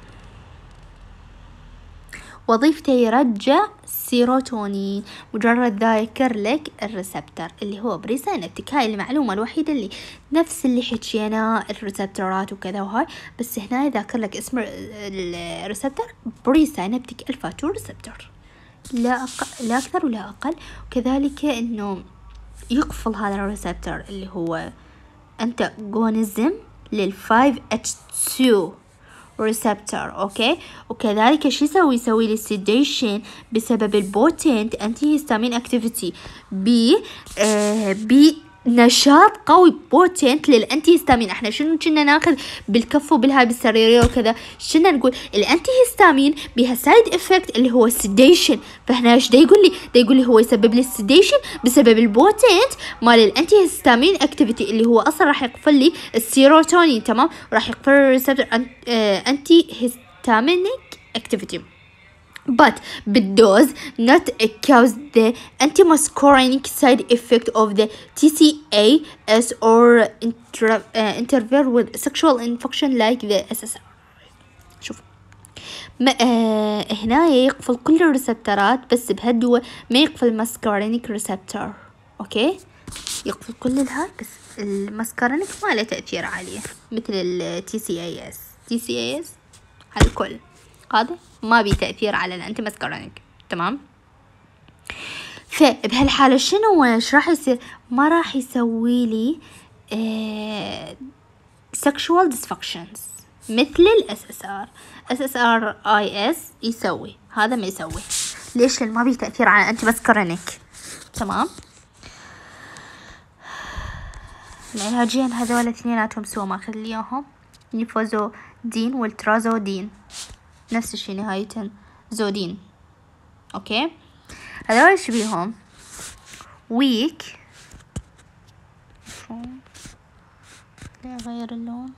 وظيفته يرجع سيروتونين، مجرد ذا يذكر لك الريسبتر اللي هو بريساينابتيك. هاي المعلومة الوحيدة اللي نفس اللي حكينا الريسبترات وكذا وهاي، بس هنا يذكر لك اسم الريسبتر بريساينابتيك الفا تو ريسبتر، لا أق... لا أكثر ولا أقل. وكذلك إنه يقفل هذا الريسبتر اللي هو أنتاغونيزم للفايف اتش تو ريسبتر. اوكي، وكذلك شو يسوي يسوي لي سيديشن بسبب البوتنت انتي هيستامين اكتيفيتي ب آه بنشاط قوي بوتنت للانتي هيستامين. احنا شنو كنا ناخذ بالكف وبالهاي بالسريريه وكذا، شنا نقول الانتي هيستامين بها سايد افكت اللي هو السيديشن. فهنا ايش دا يقول لي؟ دا يقول لي هو يسبب لي السيديشن بسبب البوتنت مال الانتي هيستامين اكتيفيتي اللي هو اصلا راح يقفل لي السيروتونين. تمام، راح يقفل الريسبتور انتي هيستامينيك اكتيفيتي. but بالدوز not cause the antimuscarinic side effect of the T C A S or inter, uh, interfere with sexual infection like the S S R. شوف ما آه هنا يقفل كل الريسبترات بس بهالدواء ما يقفل الماسكارينيك ريسبتور. اوكي، يقفل كل الهاي بس الماسكارينيك ما له تأثير عليه مثل ال T C A S. T C A S على الكل، هذا ما بي تأثير على الانتي ماسكارينيك. تمام، فبهالحالة شنو ايش راح يصير؟ ما راح يسوي لي اه sexual dysfunctions مثل الاس اس ار. اس اس ار اي اس يسوي، هذا ما يسوي. ليش؟ لان ما بي تأثير على الانتي ماسكارينيك. تمام، العلاجين هذول اثنيناتهم سوا ماخذ لي اياهم، نيفوزودين والترازودين، نفس الشي نهاية زودين. اوكي، هذول ايش بيهم؟ ويك، غير اللون،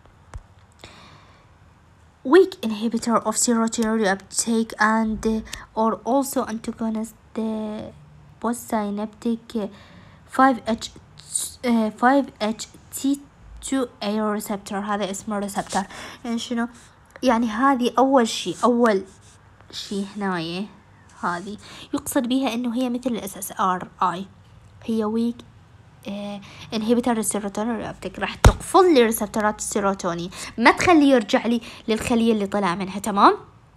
weak inhibitor of serotonin uptake and or also antagonist the postsynaptic five H T two A receptor. هذا اسمه receptor. يعني شنو؟ يعني هذه أول شيء أول شيء هناية هذه يقصد بها إنه هي مثل ال إس إس آر آي، هي weak inhibitor السيروتونين uptake، راح تقفل لي ريسبتورات السيروتونين، ما تخليه يرجع لي للخلية اللي طلع منها. تمام،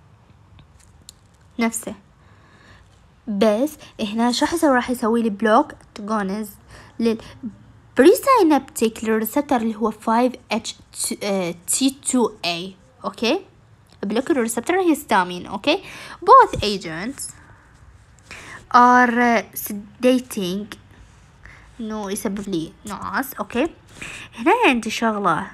نفسه. بس هنا شو راح يسوي؟ راح يسوي لي بلوك تجونز لل بريساينابتيك للريسبتور اللي هو five H T two A. اوكي، بلوك الريسبتور هيستامين. اوكي، both agents are sedating، انه يسبب لي نعاس. اوكي، هنا عندي شغلة،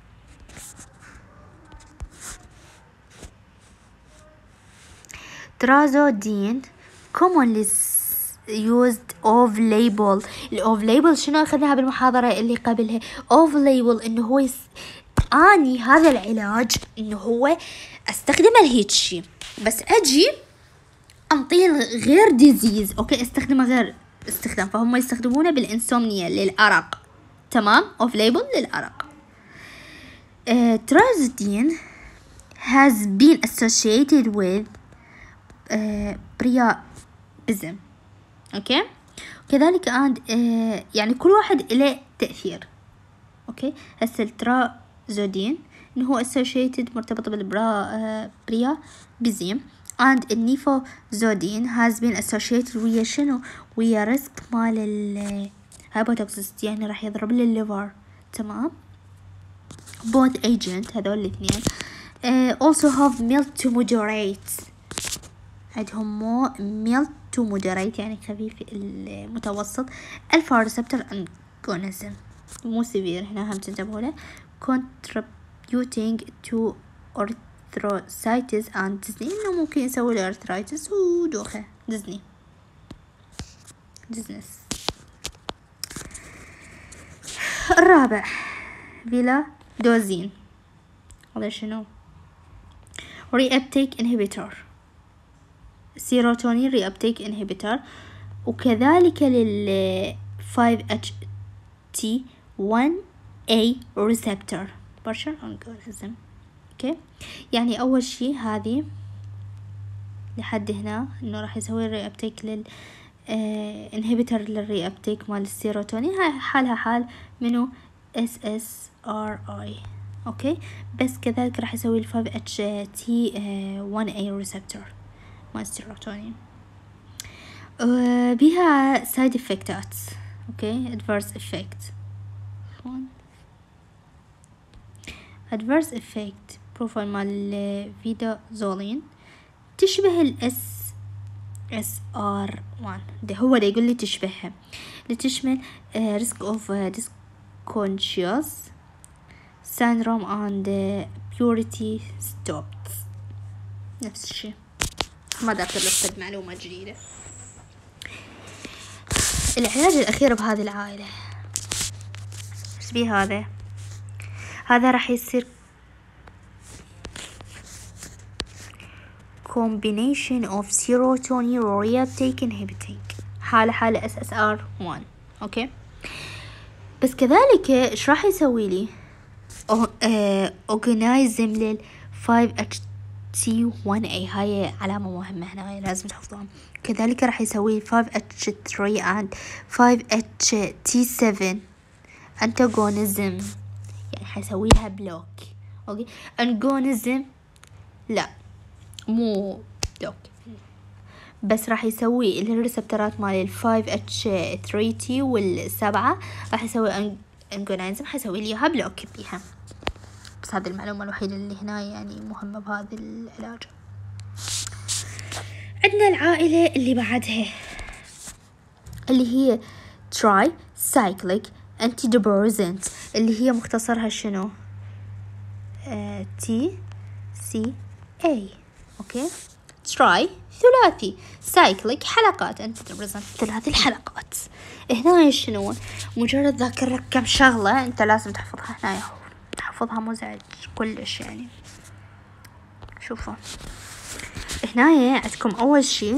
ترازودين commonly used off label. الاوف ليبل شنو اخذناها بالمحاضرة اللي قبلها؟ اوف ليبل انه هو يس... اني هذا العلاج انه هو استخدمه لهيك شي، بس اجي انطيه غير ديزيز. اوكي، استخدمه غير استخدام، فهم يستخدمونه بالانسومنيا للأرق. تمام، اوف ليبل للأرق. uh, trazodone has been associated with uh, priapism. اوكي، وكذلك عند uh, يعني كل واحد له تأثير. اوكي، هسه الترازودين انه هو associated مرتبط بالبرا priapism and النيفوزودين has been associated ويا شنو؟ ويا ريسك مال الهايبوتوكسيستي، يعني راح يضرب لي الليفر. تمام، both agent هذول الاثنين uh, also have mild to moderate، عندهم مو mild to moderate يعني خفيف المتوسط الفا ريسبتور انكونيزم، مو سيفير. هنا هم تنتبهوا له. contributing to arthritis and Disney، إنه ممكن يسوي له arthritis ودوخة ديزني ديزنس. الرابع فيلا دوزين، هذا شنو؟ reuptake inhibitor. سيروتونين ري ابتيك انهبيتر، وكذلك لل فايف اتش تي ون اي receptor partial agonism. اوكي، يعني اول شي هذه لحد هنا انه راح يسوي الري ابتيك لل انهبيتر للري ابتيك مال السيروتونين، هاي حالها حال منو اس اس ار اي. اوكي، بس كذلك راح يسوي ال فايف اتش تي ون اي receptor مال السيروتونين. بها سايد افكتات. اوكي، adverse effect adverse effect profile مال فيدازولين تشبه الاس اس ار واحد، ده هو ده يقول لي تشبهها، اللي تشمل uh, risk of uh, disconscious syndrome and uh, purity stopped. نفس الشيء، ما ذاكر لستد معلومة جديدة. العلاج الأخير بهذه العائلة ايش بيه هذا؟ هذا راح يصير combination of serotonin reuptake inhibiting، حالة حالة اس اس ار واحد. اوكي، بس كذلك ايش راح يسوي لي؟ اورجانيزم لل فايف اتش تي ون اي، هاي علامة مهمة هنا، هاي لازم تحفظوها. كذلك راح يسوي فايف اتش ثري and فايف اتش تي سفن antagonism، يعني حيسوي لها بلوك. اوكي، antagonism لا مو بلوك، بس راح يسوي الريسبترات مال ال فايف اتش ثري تي والسبعة راح يسوي antagonism، حيسوي لي اياها بلوك بيها. بس هذه المعلومة الوحيدة اللي هنا يعني مهمة بهذا العلاج. عندنا العائلة اللي بعدها اللي هي تراي سايكليك antidepressant، اللي هي مختصرها شنو؟ تي سي اي. اوكي، تراي ثلاثي، سايكليك حلقات، antidepressant ثلاثي الحلقات. هنا شنو؟ مجرد ذاكر لك كم شغلة انت لازم تحفظها هنا، تحفظها مزعج كلش يعني. شوفوا هنا عندكم اول شي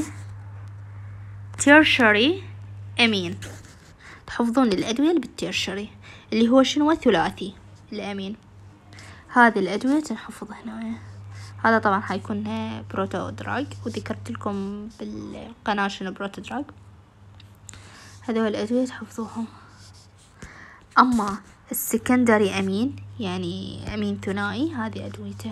tertiary امين، تحفظون الادوية اللي بالتيرشري اللي هو شنو؟ ثلاثي الامين. هذه الادوية تنحفظ هنا. هذا طبعا حيكون بروتو دراج، وذكرت لكم بالقناة شنو بروتو دراج. هذول الادوية تحفظوهم. اما السكندري امين يعني امين ثنائي، هذه ادويته.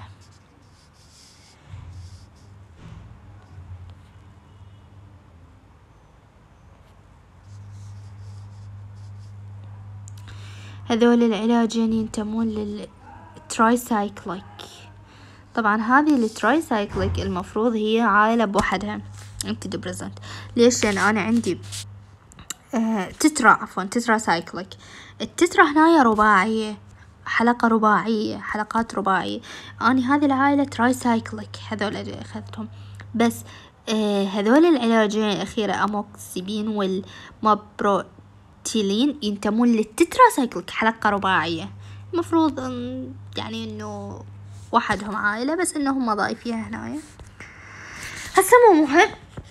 هذول العلاجين ينتمون للترايسايكليك. طبعا هذه الترايسايكليك المفروض هي عائلة بوحدها انتي ديبريسنت. ليش؟ لان انا عندي آه تترا عفوا تترا سايكليك. التترا هنايا رباعية، حلقة رباعية، حلقات رباعية. أنا هذه العائلة ترايسايكليك، هذول أخذتهم. بس آه هذول العلاجين الأخيرة أموكسيبين والمابروتيلين ينتمون للتترا سايكليك، حلقة رباعية. المفروض يعني إنه وحدهم عائلة، بس إنهم وظائف فيها هنايا. هسه مو مهم،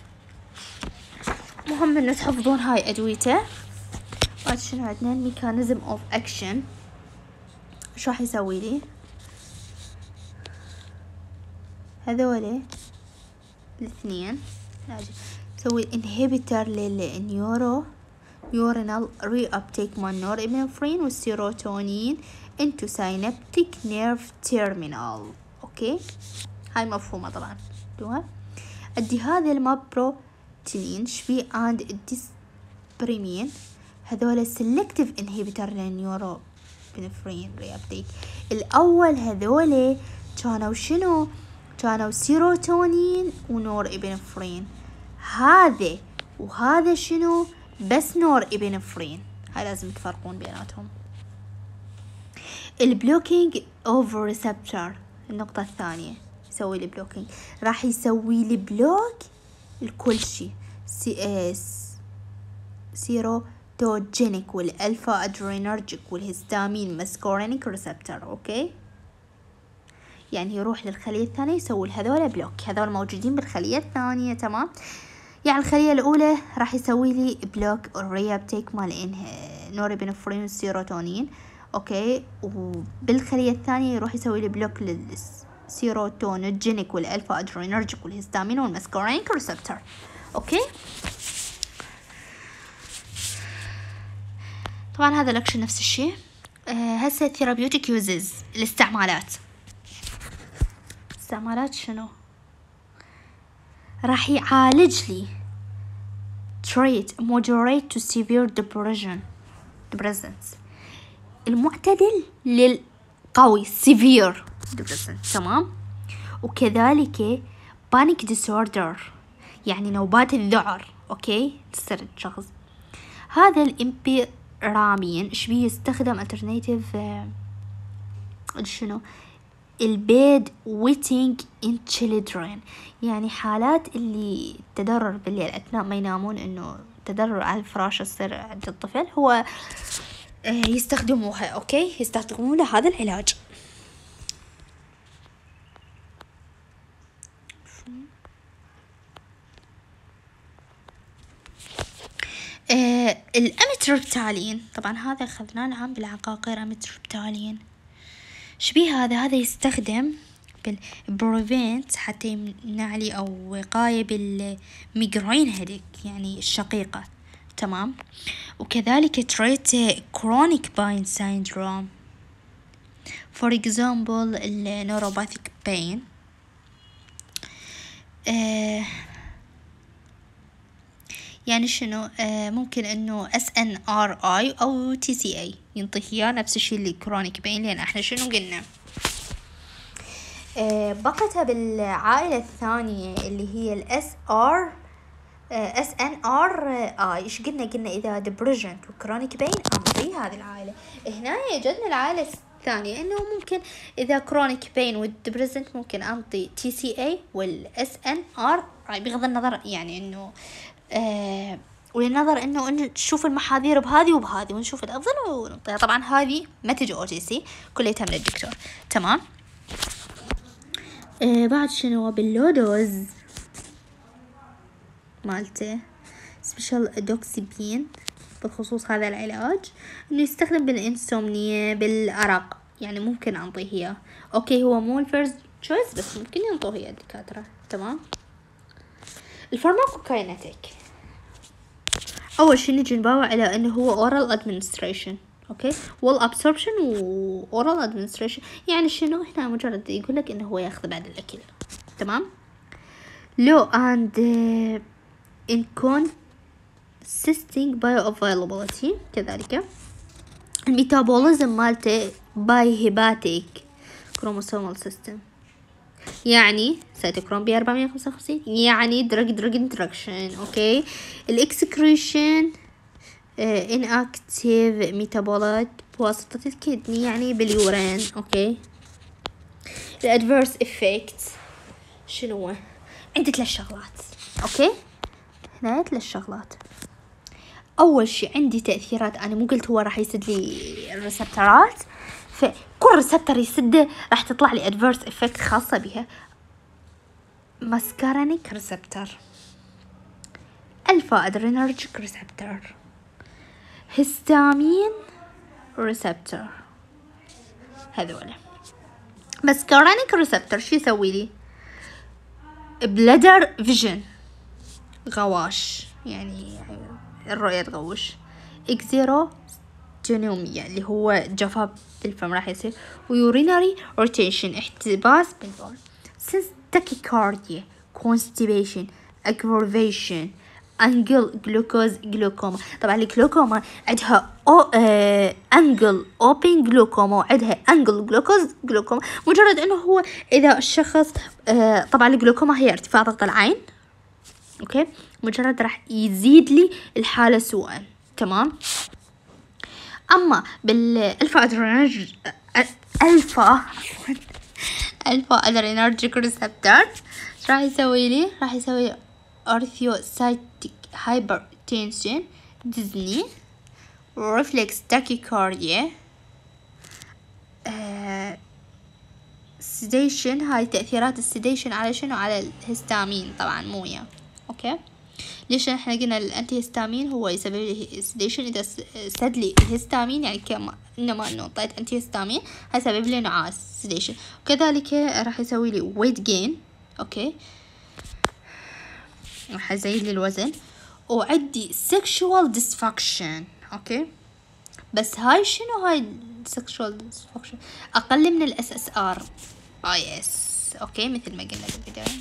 مهم إنه تحفظون هاي أدويته. بعد شنو عندنا؟ الميكانيزم اوف اكشن. شو راح يسوي لي؟ هذول الاثنين يسوي انهبيتر للنيورو نيورونال ري ابتيك مال نور ابنفرين والسيروتونين انتو ساينابتيك نيرف تيرمينال. اوكي، هاي مفهومة طبعا. دوها ادي هذا المابروتيلين شبي اند الديسبريمين، هذول سيلكتيف انهبيتر للنيورو ابنفرين ري ابتيك. الاول هذول كانوا شنو؟ كانوا سيروتونين ونور ابنفرين. هذا وهذا شنو؟ بس نور ابنفرين. هاي لازم تفرقون بيناتهم. البلوكينج اوف ريسبتور، النقطة الثانية يسوي لي بلوكينج، راح يسوي لي بلوك لكل شيء، سي اس سيروتوجينيك والالفا ادرينرجيك والهستامين ماسكورينيك ريسبتور. اوكي، يعني يروح للخلية الثانية يسوي هذول بلوك، هذول موجودين بالخلية الثانية تمام. يعني الخلية الأولى راح يسوي لي بلوك الريابتيك مال نورابينفرين والسيروتونين أوكي، وبالخلية الثانية يروح يسوي لي بلوك للسيروتونينجينيك والألفا أدرينرجيك والهستامين والمسكارينيك ريسبتور أوكي. طبعا هذا الأكشن نفس الشيء. أه هسه ثيرابيوتيك يوزز، الاستعمالات. استعمالات شنو؟ راح يعالج لي treat moderate to severe depression depressants، المعتدل للقوي severe depressant تمام. وكذلك panic disorder يعني نوبات الذعر أوكي تصير شخص. هذا الإمبيرامين إيش بيه يستخدم alternative آه شنو البيد ويتينج in children، يعني حالات اللي تضرر بالليل أثناء ما ينامون، إنه تضرر على الفراش يصير عند الطفل، هو يستخدموها أوكي، يستخدمون لهذا العلاج. آه الأميتريبتالين، طبعا هذا أخذناه نعم بالعقاقير. أميتريبتالين شبيه هذا؟ هذا يستخدم بالبروفينت حتى يمنع لي أو وقاية بالميغرين هيديك يعني الشقيقة تمام. وكذلك تريت كرونيك باين سيندروم for example النوروباثيك باين. آه يعني شنو آه ممكن انه اس ان ار اي او تي سي اي ينطيه نفس الشيء اللي كرونيك باين، لان احنا شنو قلنا آه بقتها بالعائلة الثانية اللي هي الاس ار اس ان ار اي. ايش قلنا؟ قلنا اذا ديبريشن وكرونيك باين انطي هذه العائلة. هنا جدنا العائلة الثانية انه ممكن اذا كرونيك باين والديبريشن ممكن انطي تي سي اي والاس ان ار اي، بغض النظر يعني انه آه وللنظر انه ان تشوف المحاذير بهذه وبهذه ونشوف الافضل ونعطيها. طبعا هذه ما تجي او تي سي كليتها من الدكتور تمام. آه بعد شنو باللودوز مالته سبيشال دوكسيبين بخصوص هذا العلاج، انه يستخدم بالانسومنيا بالارق، يعني ممكن انطيه اياه اوكي. هو مو الفيرست تشويس بس ممكن ينطوه اياه الدكاتره تمام. الفارماكوكاينيتيك اول شيء نجي نباوع على انه هو oral administration اوكي، والابسوربشن واورال administration. يعني شنو؟ هنا مجرد يقول لك انه هو ياخذ بعد الاكل تمام. low and uh, inconsistent bioavailability، كذلك الميتابوليزم مالته باي هيباتيك كروموسومال سيستم، يعني سيتوكروم بي أربعمية وخمسة وخمسين، يعني دراج دراج انتراكشن اوكي. الاكسكريشن inactive ميتابولايت بواسطة الكدني يعني باليورين اوكي. الادفيرس افكت شنو؟ عندي ثلاث شغلات اوكي، هنا ثلاث شغلات. اول شيء عندي تأثيرات، انا مو قلت هو راح يسد لي الريسبترات، فكل ريسبتر يسده راح تطلع لي adverse effect خاصة بها. ماسكارينيك ريسبتر، الفا ادرينرجيك ريسبتر، هستامين ريسبتر، هذول. ماسكارينيك ريسبتر شو يسوي لي؟ بلادر فيجن غواش، يعني الرؤية تغوش. اكزيرو جينوميا اللي هو جفاف بالفم راح يصير. ويوريناري روتيشن احتباس بالبول. سنس تاكيكارديا كونستيبيشن اجرافيشن انجل جلوكوز جلوكوما. طبعا الجلوكوما عندها او اه انجل اوبن جلوكوما وعندها انجل جلوكوز جلوكوما. مجرد انه هو اذا الشخص اه طبعا الجلوكوما هي ارتفاع ضغط العين اوكي، مجرد راح يزيد لي الحالة سوءا تمام. اما بالالفا ادرينرج الفا الفا ادرينرجيك ريسبتور راح يسوي لي راح يسوي ارثيوسايتيك هايبرتنشن ديزني ريفلكس تاكيكارديا السيديشن، هاي تأثيرات السيديشن على شنو؟ على الهستامين طبعا مو وياه. اوكي، ليش احنا قلنا الانتي هستامين هو يسبب لي السيديشن؟ اذا سد لي الهستامين يعني كما انما انه اعطيت انتي هستامين هيسبب لي نعاس سيديشن، وكذلك راح يسوي لي ويت جين. اوكي، راح يزيد لي الوزن، وعندي sexual dysfunction. اوكي، بس هاي شنو هاي sexual dysfunction؟ اقل من الاس اس ار اي اس. اوكي، مثل ما قلنا بالبداية.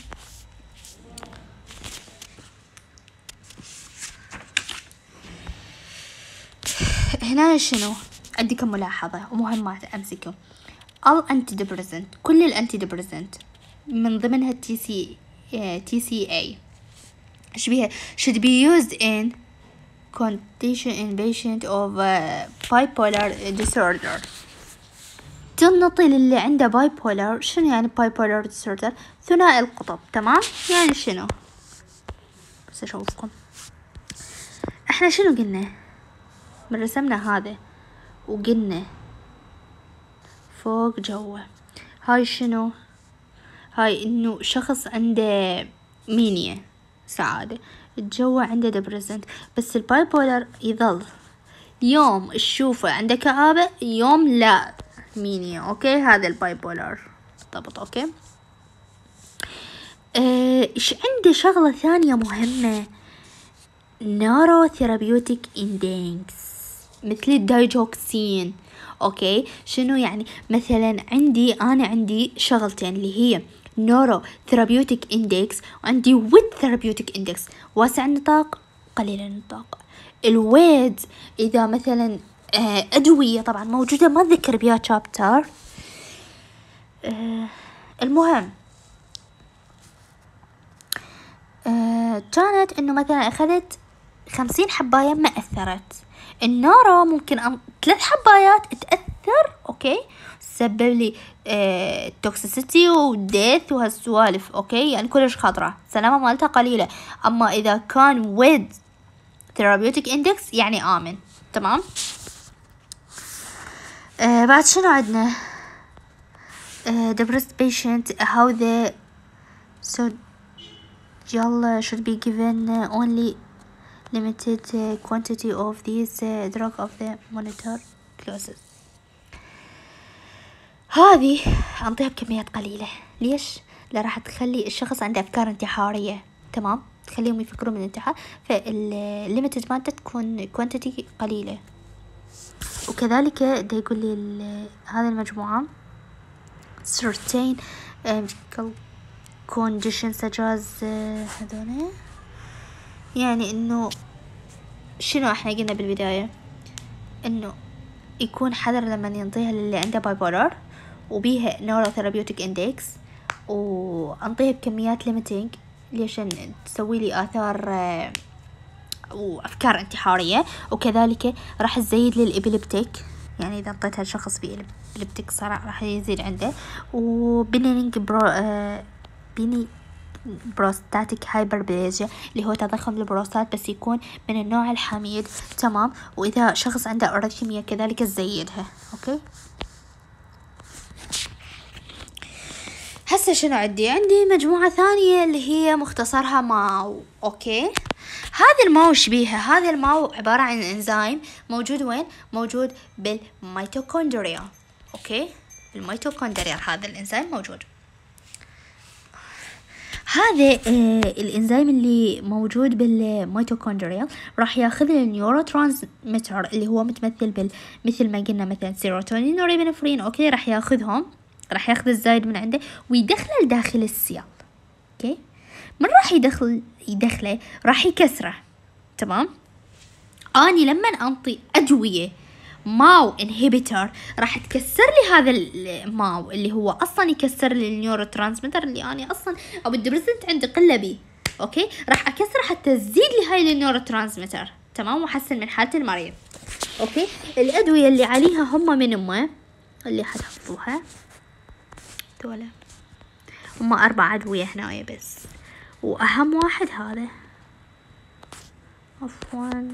هنا شنو عندي كم ملاحظة ومهمات امسكهم. الانتي ديبريسنت، كل الانتي ديبريسنت من ضمنها التي سي تي سي اي ايش بيها should be used in condition in patient of uh, bipolar disorder. تنطي للي عنده bipolar. شنو يعني bipolar disorder؟ ثنائي القطب. تمام، يعني شنو؟ بس اشوفكم احنا شنو قلنا من رسمنا هذا وقلنا فوق جوا هاي شنو؟ هاي انه شخص عنده مينيا سعادة، الجو عنده ديبريسنت، بس البايبولر يظل يوم تشوفه عنده كآبة يوم لا مينيا. اوكي، هذا البايبولر ضبط. اوكي، ايش اه عنده شغلة ثانية مهمة، نورو ثيرابيوتيك اندكس مثل الدايجوكسين. اوكي، شنو يعني؟ مثلا عندي انا عندي شغلتين اللي هي نورو ثيرابيوتيك اندكس، وعندي ويد ثيرابيوتيك اندكس، واسع النطاق قليل النطاق. الويد اذا مثلا آه ادوية طبعا موجودة، ما اتذكر بيها شابتر. آه المهم آه كانت انه مثلا اخذت خمسين حباية ما اثرت. النورو ممكن أن... ثلاث حبايات تأثر. اوكي، تسبب لي اه... توكسيسيتي وديث وهالسوالف. اوكي، يعني كلش خطرة، سلامة مالتها قليلة. اما اذا كان ويد ثيرابيوتيك اندكس يعني امن. تمام. اه بعد شنو عندنا؟ اه depressed patient how the so يلا should be given only limited uh, quantity of these uh, drug of the monitor classes. هذه أنطيها بكميات قليلة. ليش؟ لا راح تخلي الشخص عنده أفكار انتحارية. تمام، تخليهم يفكرون من الانتحار، فالليميتد مادة تكون quantity قليلة. وكذلك دا يقول لي هذه المجموعة certain medical conditions such as هذول، يعني انه شنو احنا قلنا بالبداية انه يكون حذر لما ينطيها للي عنده بايبولار وبيها نورو ثيرابيوتيك اندكس، وانطيها بكميات ليميتنج ليش تسوي لي اثار وافكار انتحارية. وكذلك راح تزيد لي الابيليبتيك، يعني اذا انطيتها لشخص في ابيليبتيك صرع راح يزيد عنده. وبينينج برو آه بيني بروستاتيك هايبربليزيا اللي هو تضخم البروستات بس يكون من النوع الحميد. تمام، واذا شخص عنده اورثيميا كذلك تزيدها. اوكي، هسه شنو عندي؟ عندي مجموعة ثانية اللي هي مختصرها ماو. اوكي، هذا الماو شبيها، هذا الماو عبارة عن انزيم موجود وين؟ موجود بالميتوكوندريا. اوكي، الميتوكوندريا هذا الانزيم موجود. هذا آه الانزيم اللي موجود بالميتوكوندريا راح ياخذ النيورو ترانسميتر اللي هو متمثل بال مثل ما قلنا مثلا سيروتونين وريبنفرين. اوكي، راح ياخذهم، راح ياخذ الزايد من عنده ويدخله لداخل السيل. اوكي، من راح يدخل يدخله راح يكسره. تمام، اني لما انطي ادويه ماو انهبيتر راح تكسر لي هذا الماو اللي هو اصلا يكسر لي النيورو ترانسميتر اللي اني اصلا او الدبريسنت عندي قله بيه. اوكي، راح اكسره حتى تزيد لي هاي النيورو ترانسميتر. تمام، واحسن من حاله المريض. اوكي، الادويه اللي عليها هم من هم اللي حتحفظوها دولة، هم اربع ادويه هنا بس، واهم واحد هذا عفوا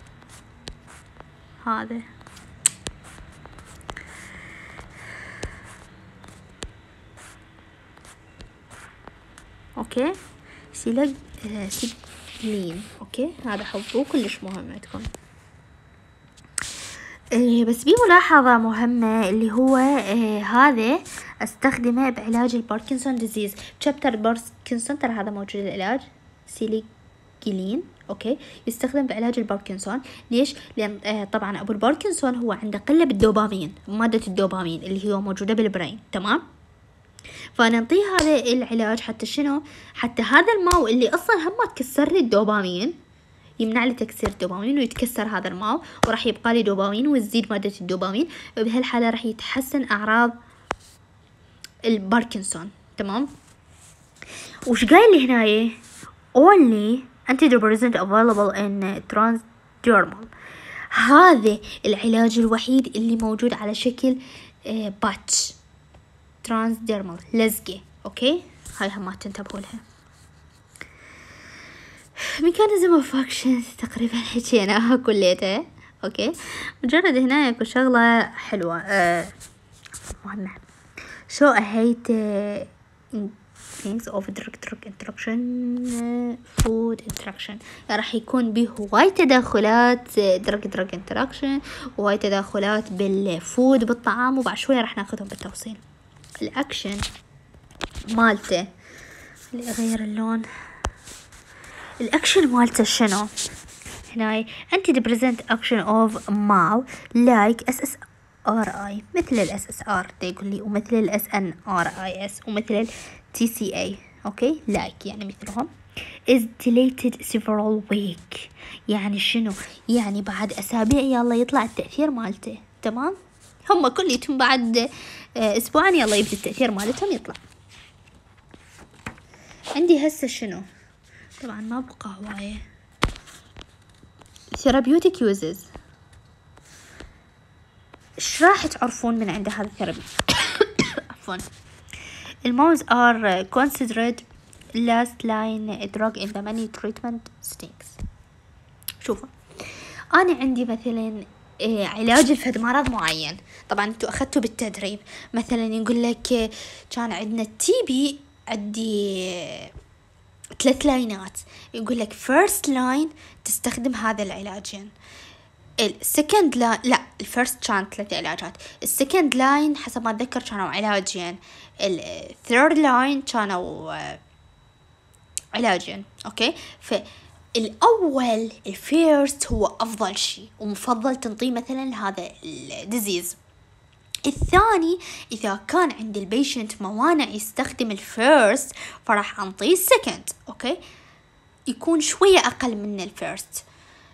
هذا اوكي سيلج آه سيلين. اوكي هذا حفظوه كلش مهم عندكم. آه بس في ملاحظة مهمة اللي هو آه هذا استخدمه بعلاج الباركنسون ديزيز. بشابتر باركنسون ترى هذا موجود العلاج سيليجلين. اوكي يستخدم بعلاج الباركنسون. ليش؟ لان آه طبعا ابو الباركنسون هو عنده قله بالدوبامين، ماده الدوبامين اللي هي موجوده بالبرين. تمام، فنعطيه هذا العلاج حتى شنو؟ حتى هذا الماو اللي اصلا هم تكسر لي الدوبامين يمنع لي تكسير الدوبامين ويتكسر هذا الماو وراح يبقى لي دوبامين وتزيد ماده الدوبامين، وبهالحاله راح يتحسن اعراض الباركنسون. تمام، وش قايل لي هنا؟ only antidepressant available in transdermal. هذا العلاج الوحيد اللي موجود على شكل باتش ترانسديرمال لزقة. اوكي هاي هم ما تنتبهوا لها. ميكانيزم اوف اكشن تقريبا حكيناها كليتها. اوكي مجرد هنا اكو شغلة حلوة أه مهمة. شو هيت things of drug drug interaction food interaction. راح يكون به هواي تداخلات drug drug interaction وهاي تداخلات بالفود بالطعام، وبعد شوية راح ناخذهم بالتفصيل. الاكشن مالته اللي اغير اللون. الاكشن مالته شنو هنا؟ anti depressant action of ماو like اس اس ار اي، مثل الاس اس ار تقول لي، ومثل الاس ان ار اي اس، ومثل تي سي اي. اوكي لايك يعني مثلهم. is deleted several week يعني شنو؟ يعني بعد اسابيع يلا يطلع التأثير مالته. تمام، هم كليتهم بعد اسبوعين يلا يبدأ التأثير مالتهم يطلع. عندي هسه شنو؟ طبعا ما بقى هواية. therapeutic uses. ايش راح تعرفون من عند هذا الثيرابي؟ عفوا. الموز are considered last line drug in the many treatment settings. شوفوا انا عندي مثلا علاج الفد مرض معين، طبعا انتوا اخذتوا بالتدريب. مثلا يقول لك كان عندنا التي بي، عندي ثلاث لاينات، يقول لك first line تستخدم هذا العلاجين، السكند لاين لا الفيرست كان ثلاث علاجات، السكند لاين حسب ما اتذكر كانوا علاجين، الثيرد لاين كانوا علاجين. اوكي فالاول الفيرست هو افضل شيء ومفضل تنطيه مثلا لهذا الديزيز. الثاني اذا كان عند البيشنت موانع يستخدم الفيرست فراح انطيه السكند. اوكي يكون شوية اقل من الفيرست.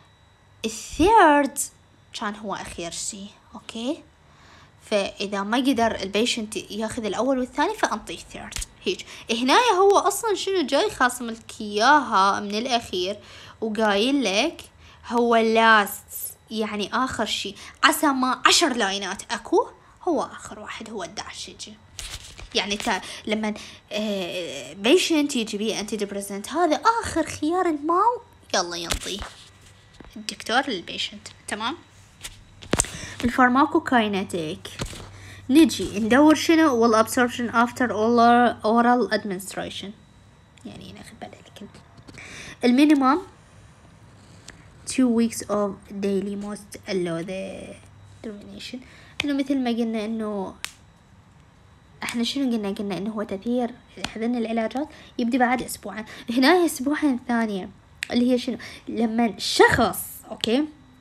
الثيرد كان هو اخير شيء. اوكي فاذا ما قدر البيشنت ياخذ الاول والثاني فانطيه الثيرد. هيك هنا هو اصلا شنو جاي خاصم لك اياها من الاخير وقايل لك هو لاست يعني اخر شيء، عسى ما عشر لاينات اكو هو اخر واحد هو الداعش يجي. يعني تا لما آه بيشنت يجي بيه انتي ديبريسنت هذا اخر خيار الماو يلا ينطيه الدكتور للبيشنت. تمام. الفارماكوكاينيتيك نجي ندور شنو والابسوربشن افتر اورال ادمنستريشن، يعني ناخذ بالنا الكلمة. المينيمم two weeks of daily most allow the termination. انه مثل ما قلنا انه احنا شنو قلنا قلنا انه هو تأثير هذين العلاجات يبدي بعد اسبوعين. هنا اسبوعين ثانية اللي هي شنو؟ لما الشخص اوكي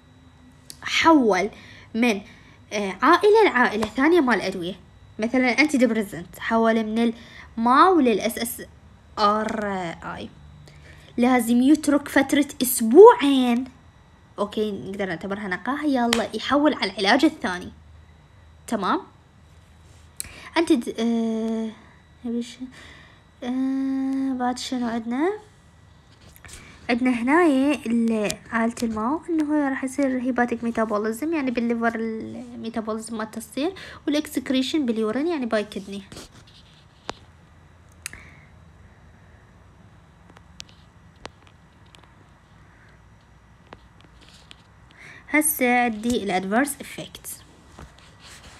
حول من عائلة لعائلة ثانية مال الأدوية، مثلا أنتي ديبريسنت حول من الماو للأس أس آر آي، لازم يترك فترة أسبوعين. أوكي نقدر نعتبرها نقاهة، يلا يحول على العلاج الثاني. تمام. أنتي د... آه... آه... بعد شنو عندنا؟ عندنا هنايا عالة الماو انه راح يصير هيباتيك ميتابوليزم يعني بالليفر الميتابوليزم ما تصير، والاكسكريشن باليورين يعني باي كدني. هسه عندي الادفيرس افكت.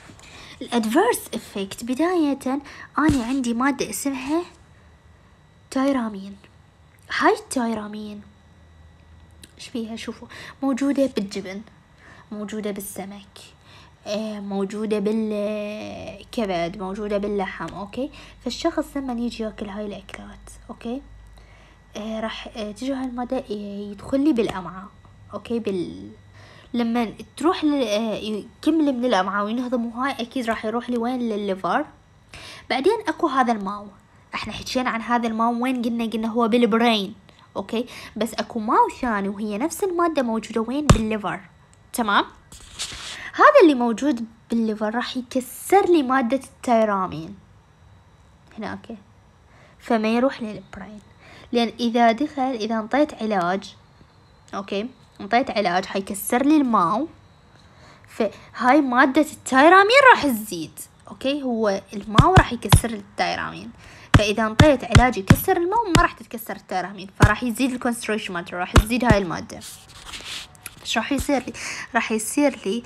الادفيرس افكت بداية انا عندي مادة اسمها التايرامين. هاي التايرامين ايش فيها؟ شوفوا، موجودة بالجبن، موجودة بالسمك، موجودة بالكبد، موجودة باللحم. اوكي، فالشخص لما يجي ياكل هاي الاكلات اوكي آه راح آه تجي هاي المادة يدخل لي بالامعاء. اوكي، بال لما تروح ل... آه يكمل من الامعاء وينهضم هاي اكيد راح يروح لي وين؟ للليفر. بعدين اكو هذا الماو، احنا حكينا عن هذا الماو وين؟ قلنا قلنا هو بالبرين. اوكي، بس اكو ماو ثاني وهي نفس المادة موجودة وين؟ بالليفر. تمام، هذا اللي موجود بالليفر راح يكسر لي مادة التايرامين هنا. اوكي، فما يروح للبرين، لان اذا دخل اذا انطيت علاج اوكي انطيت علاج حيكسر لي الماو، فهاي مادة التايرامين راح تزيد. اوكي، هو الماو راح يكسر التايرامين، فاذا انطيت علاج يكسر الماو ما راح تتكسر التايرامين، فراح يزيد الكونسنتريشن مالته، راح تزيد هاي المادة. ايش راح يصير لي؟ راح يصير لي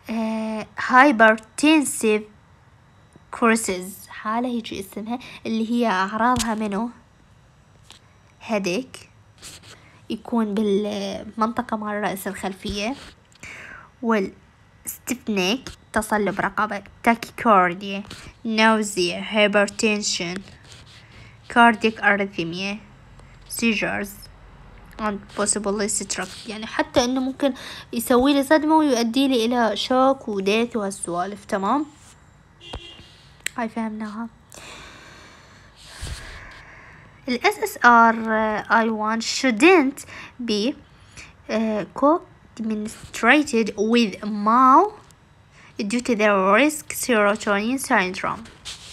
هايبرتنسيف كورسز، حالة يجي اسمها اللي هي اعراضها منو؟ هيديك، يكون بالمنطقة مال الرأس الخلفية، والستيفنيك تصلب رقبة، تاكيكارديا، ناوزيا، هايبرتنشن، كارديك اريثميا، سيجرز and possibly stroke. يعني حتى انه ممكن يسوي لي صدمة ويؤدي لي الى شوك وديث وهالسوالف. تمام، هاي فهمناها. ال إس إس آر آي وان shouldn't be uh, co-administrated with M A O due to the risk serotonin syndrome.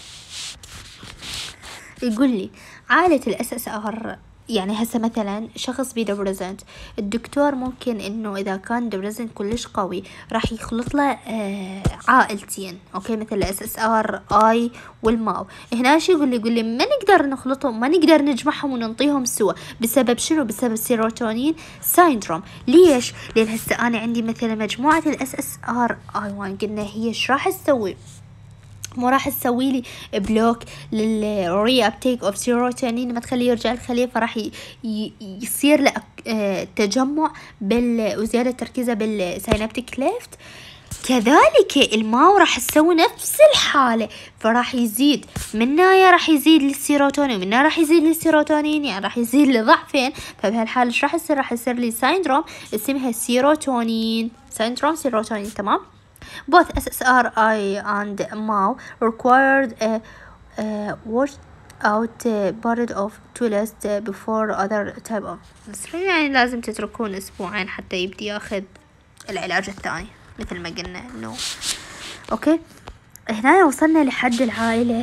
يقول لي عالة ال إس إس آر، يعني هسه مثلا شخص بيده بريزنت، الدكتور ممكن انه اذا كان بريزنت كلش قوي راح يخلط له آه عائلتين. اوكي، مثل الاس اس ار اي والماو. هنا شي يقول لي يقول لي ما نقدر نخلطهم، ما نقدر نجمعهم وننطيهم سوا. بسبب شنو؟ بسبب سيروتونين سيندروم. ليش؟ لان هسه انا عندي مثلا مجموعة الاس اس ار اي وان، قلنا هي ايش راح تسوي؟ مو راح تسوي لي بلوك للري ابتيك اوف سيروتونين، ما تخليه يرجع الخليه، فراح يصير له تجمع بال وزياده تركيزه بالسينابتيك ليفت. كذلك الماو راح تسوي نفس الحاله، فراح يزيد منها، راح يزيد للسيروتونين، منها راح يزيد للسيروتونين، يعني راح يزيد لضعفين. فبهالحاله ايش راح يصير؟ راح يصير لي سيندروم اسمها سيروتونين سيندروم سيروتونين. تمام. Both إس إس آر آي and M A O required a, a washed-out period of two days before other type of surgery. يعني لازم تتركون أسبوعين حتى يبدي ياخذ العلاج الثاني مثل ما قلنا إنه أوكي. هنا وصلنا لحد العائلة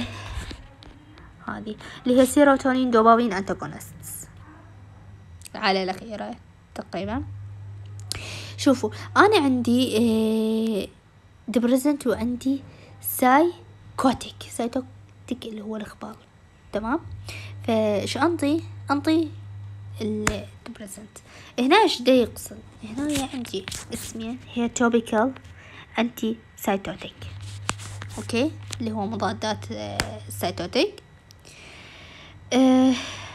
هذه اللي هي سيروتونين دوبامين أنتاغونستس، العائلة الأخيرة تقريبا. شوفوا أنا عندي إيه دبريزنت وعندي سايكوتيك. سايكوتيك اللي هو الإخبار. تمام، فش أنطي أنطي الدبريزنت. هنا إيش دا يقصد؟ هنا عندي اسمه هي توبيكال أنتي سايتوتيك. أوكي، اللي هو مضادات السايتوتيك. آه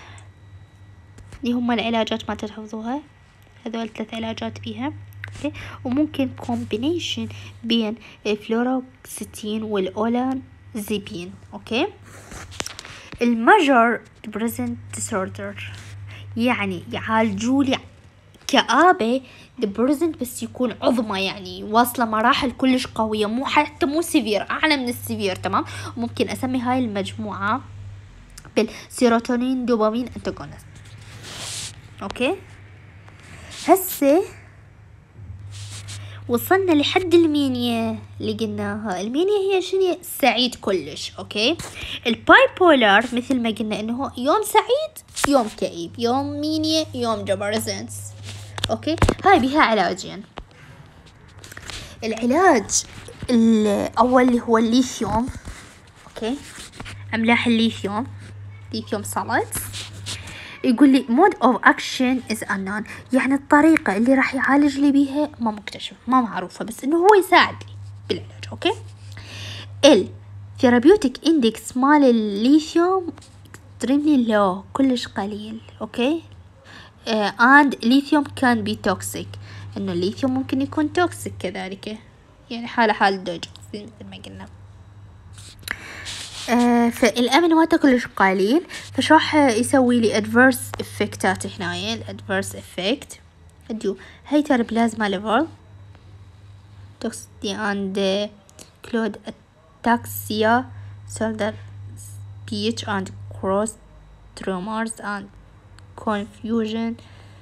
اللي هم العلاجات ما تحفظوها، هذول ثلاث علاجات فيها. اوكي، وممكن كومبينيشن بين الفلوروكسيتين والاولانزيبين. اوكي، الماجور ديبريسنت ديسوردر يعني يعالجوا لي كآبة ديبريسنت بس يكون عظمى، يعني واصلة مراحل كلش قوية، مو حتى مو سيفير، أعلى من السيفير. تمام، ممكن أسمي هاي المجموعة بالسيروتونين دوبامين أنتاغونست. أوكي، هسه وصلنا لحد المينيا اللي قلناها. المينيا هي شنو؟ سعيد كلش. اوكي، الباي بولار مثل ما قلنا انه يوم سعيد يوم كئيب، يوم مينيا يوم ديبريسنس. اوكي، هاي بها علاجين. العلاج الاول اللي هو الليثيوم. اوكي، املاح الليثيوم، ليثيوم صلت. يقول لي mode of action is unknown، يعني الطريقة اللي راح يعالج لي بيها ما مكتشف، ما معروفة، بس انه هو يساعد لي بالعلاج. اوكي، ال therapeutic index مال الليثيوم extremely low كلش قليل. اوكي uh, and lithium can be toxic، انه الليثيوم ممكن يكون توكسيك كذلك، يعني حالة حال الدوجوكسين مثل ما قلنا. آه فالأمن مالته كلش قليل، فش راح يسوي لي adverse effectات هنا. الادفيرس effect هديو hyperplasma level toxicity and cloud ataxia shoulder speech and cross tremors and confusion.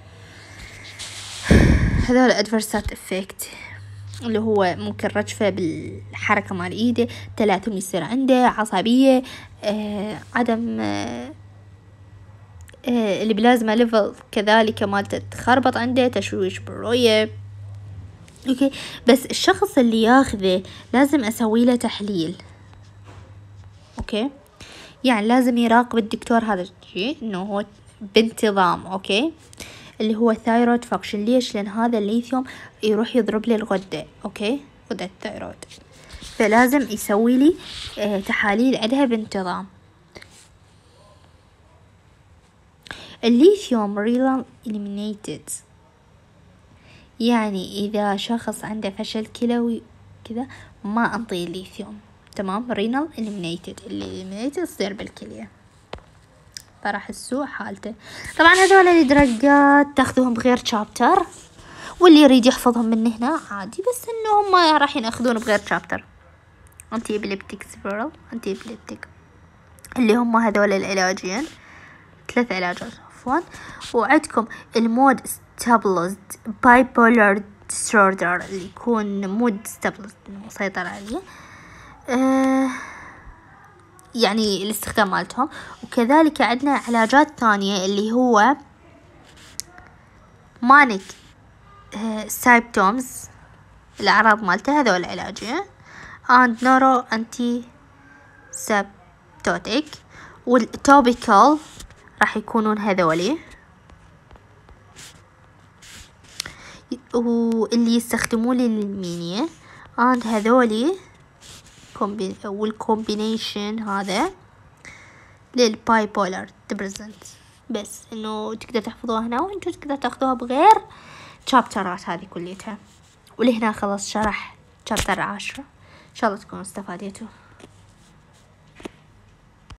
هذول adverse effect اللي هو ممكن رجفة بالحركة مال ايده، تلاثم يصير عنده، عصبية، آه، عدم آه، آه، البلازما ليفل كذلك مالته تخربط عنده، تشويش بالرؤية. اوكي بس الشخص اللي ياخذه لازم اسوي له تحليل. اوكي يعني لازم يراقب الدكتور هذا الشيء انه هو بانتظام. اوكي اللي هو ثايرويد فانكشن. ليش؟ لان هذا الليثيوم يروح يضرب لي الغدة. اوكي غدة الثايرويد، فلازم يسوي لي آه تحاليل عندها بانتظام. الليثيوم رينال eliminated، يعني اذا شخص عنده فشل كلوي كذا ما انطيه الليثيوم. تمام رينال eliminated، اللي eliminated تصير بالكلية، فراح تسوء حالته. طبعا هذول الدرجات تاخذوهم بغير شابتر، واللي يريد يحفظهم من هنا عادي، بس انه هم راح ياخذون بغير شابتر. انتي ابليبتيك سبيرال، انتي ابليبتيك اللي هم هذول العلاجين، ثلاث علاجات عفوا. وعندكم المود ستابلزد بايبولار ديسوردر اللي يكون مود ستابلزد مسيطر عليه، آه يعني الاستخدام مالتهم. وكذلك عندنا علاجات ثانية اللي هو مانيك سايبتومز، الأعراض مالته هذول العلاجين، and نورو أنتي سابتوتيك. والتوبيكال راح يكونون هذولي، واللي يستخدمون للمينيا and هذولي والكومبينيشن هذا للبايبولار ديبريسنت. بس انه تقدر تحفظوها هنا، وانتو تقدر تاخذوها بغير شابترات هذه كليتها. ولهنا خلص شرح شابتر عشرة، ان شاء الله تكونوا استفاديتوا.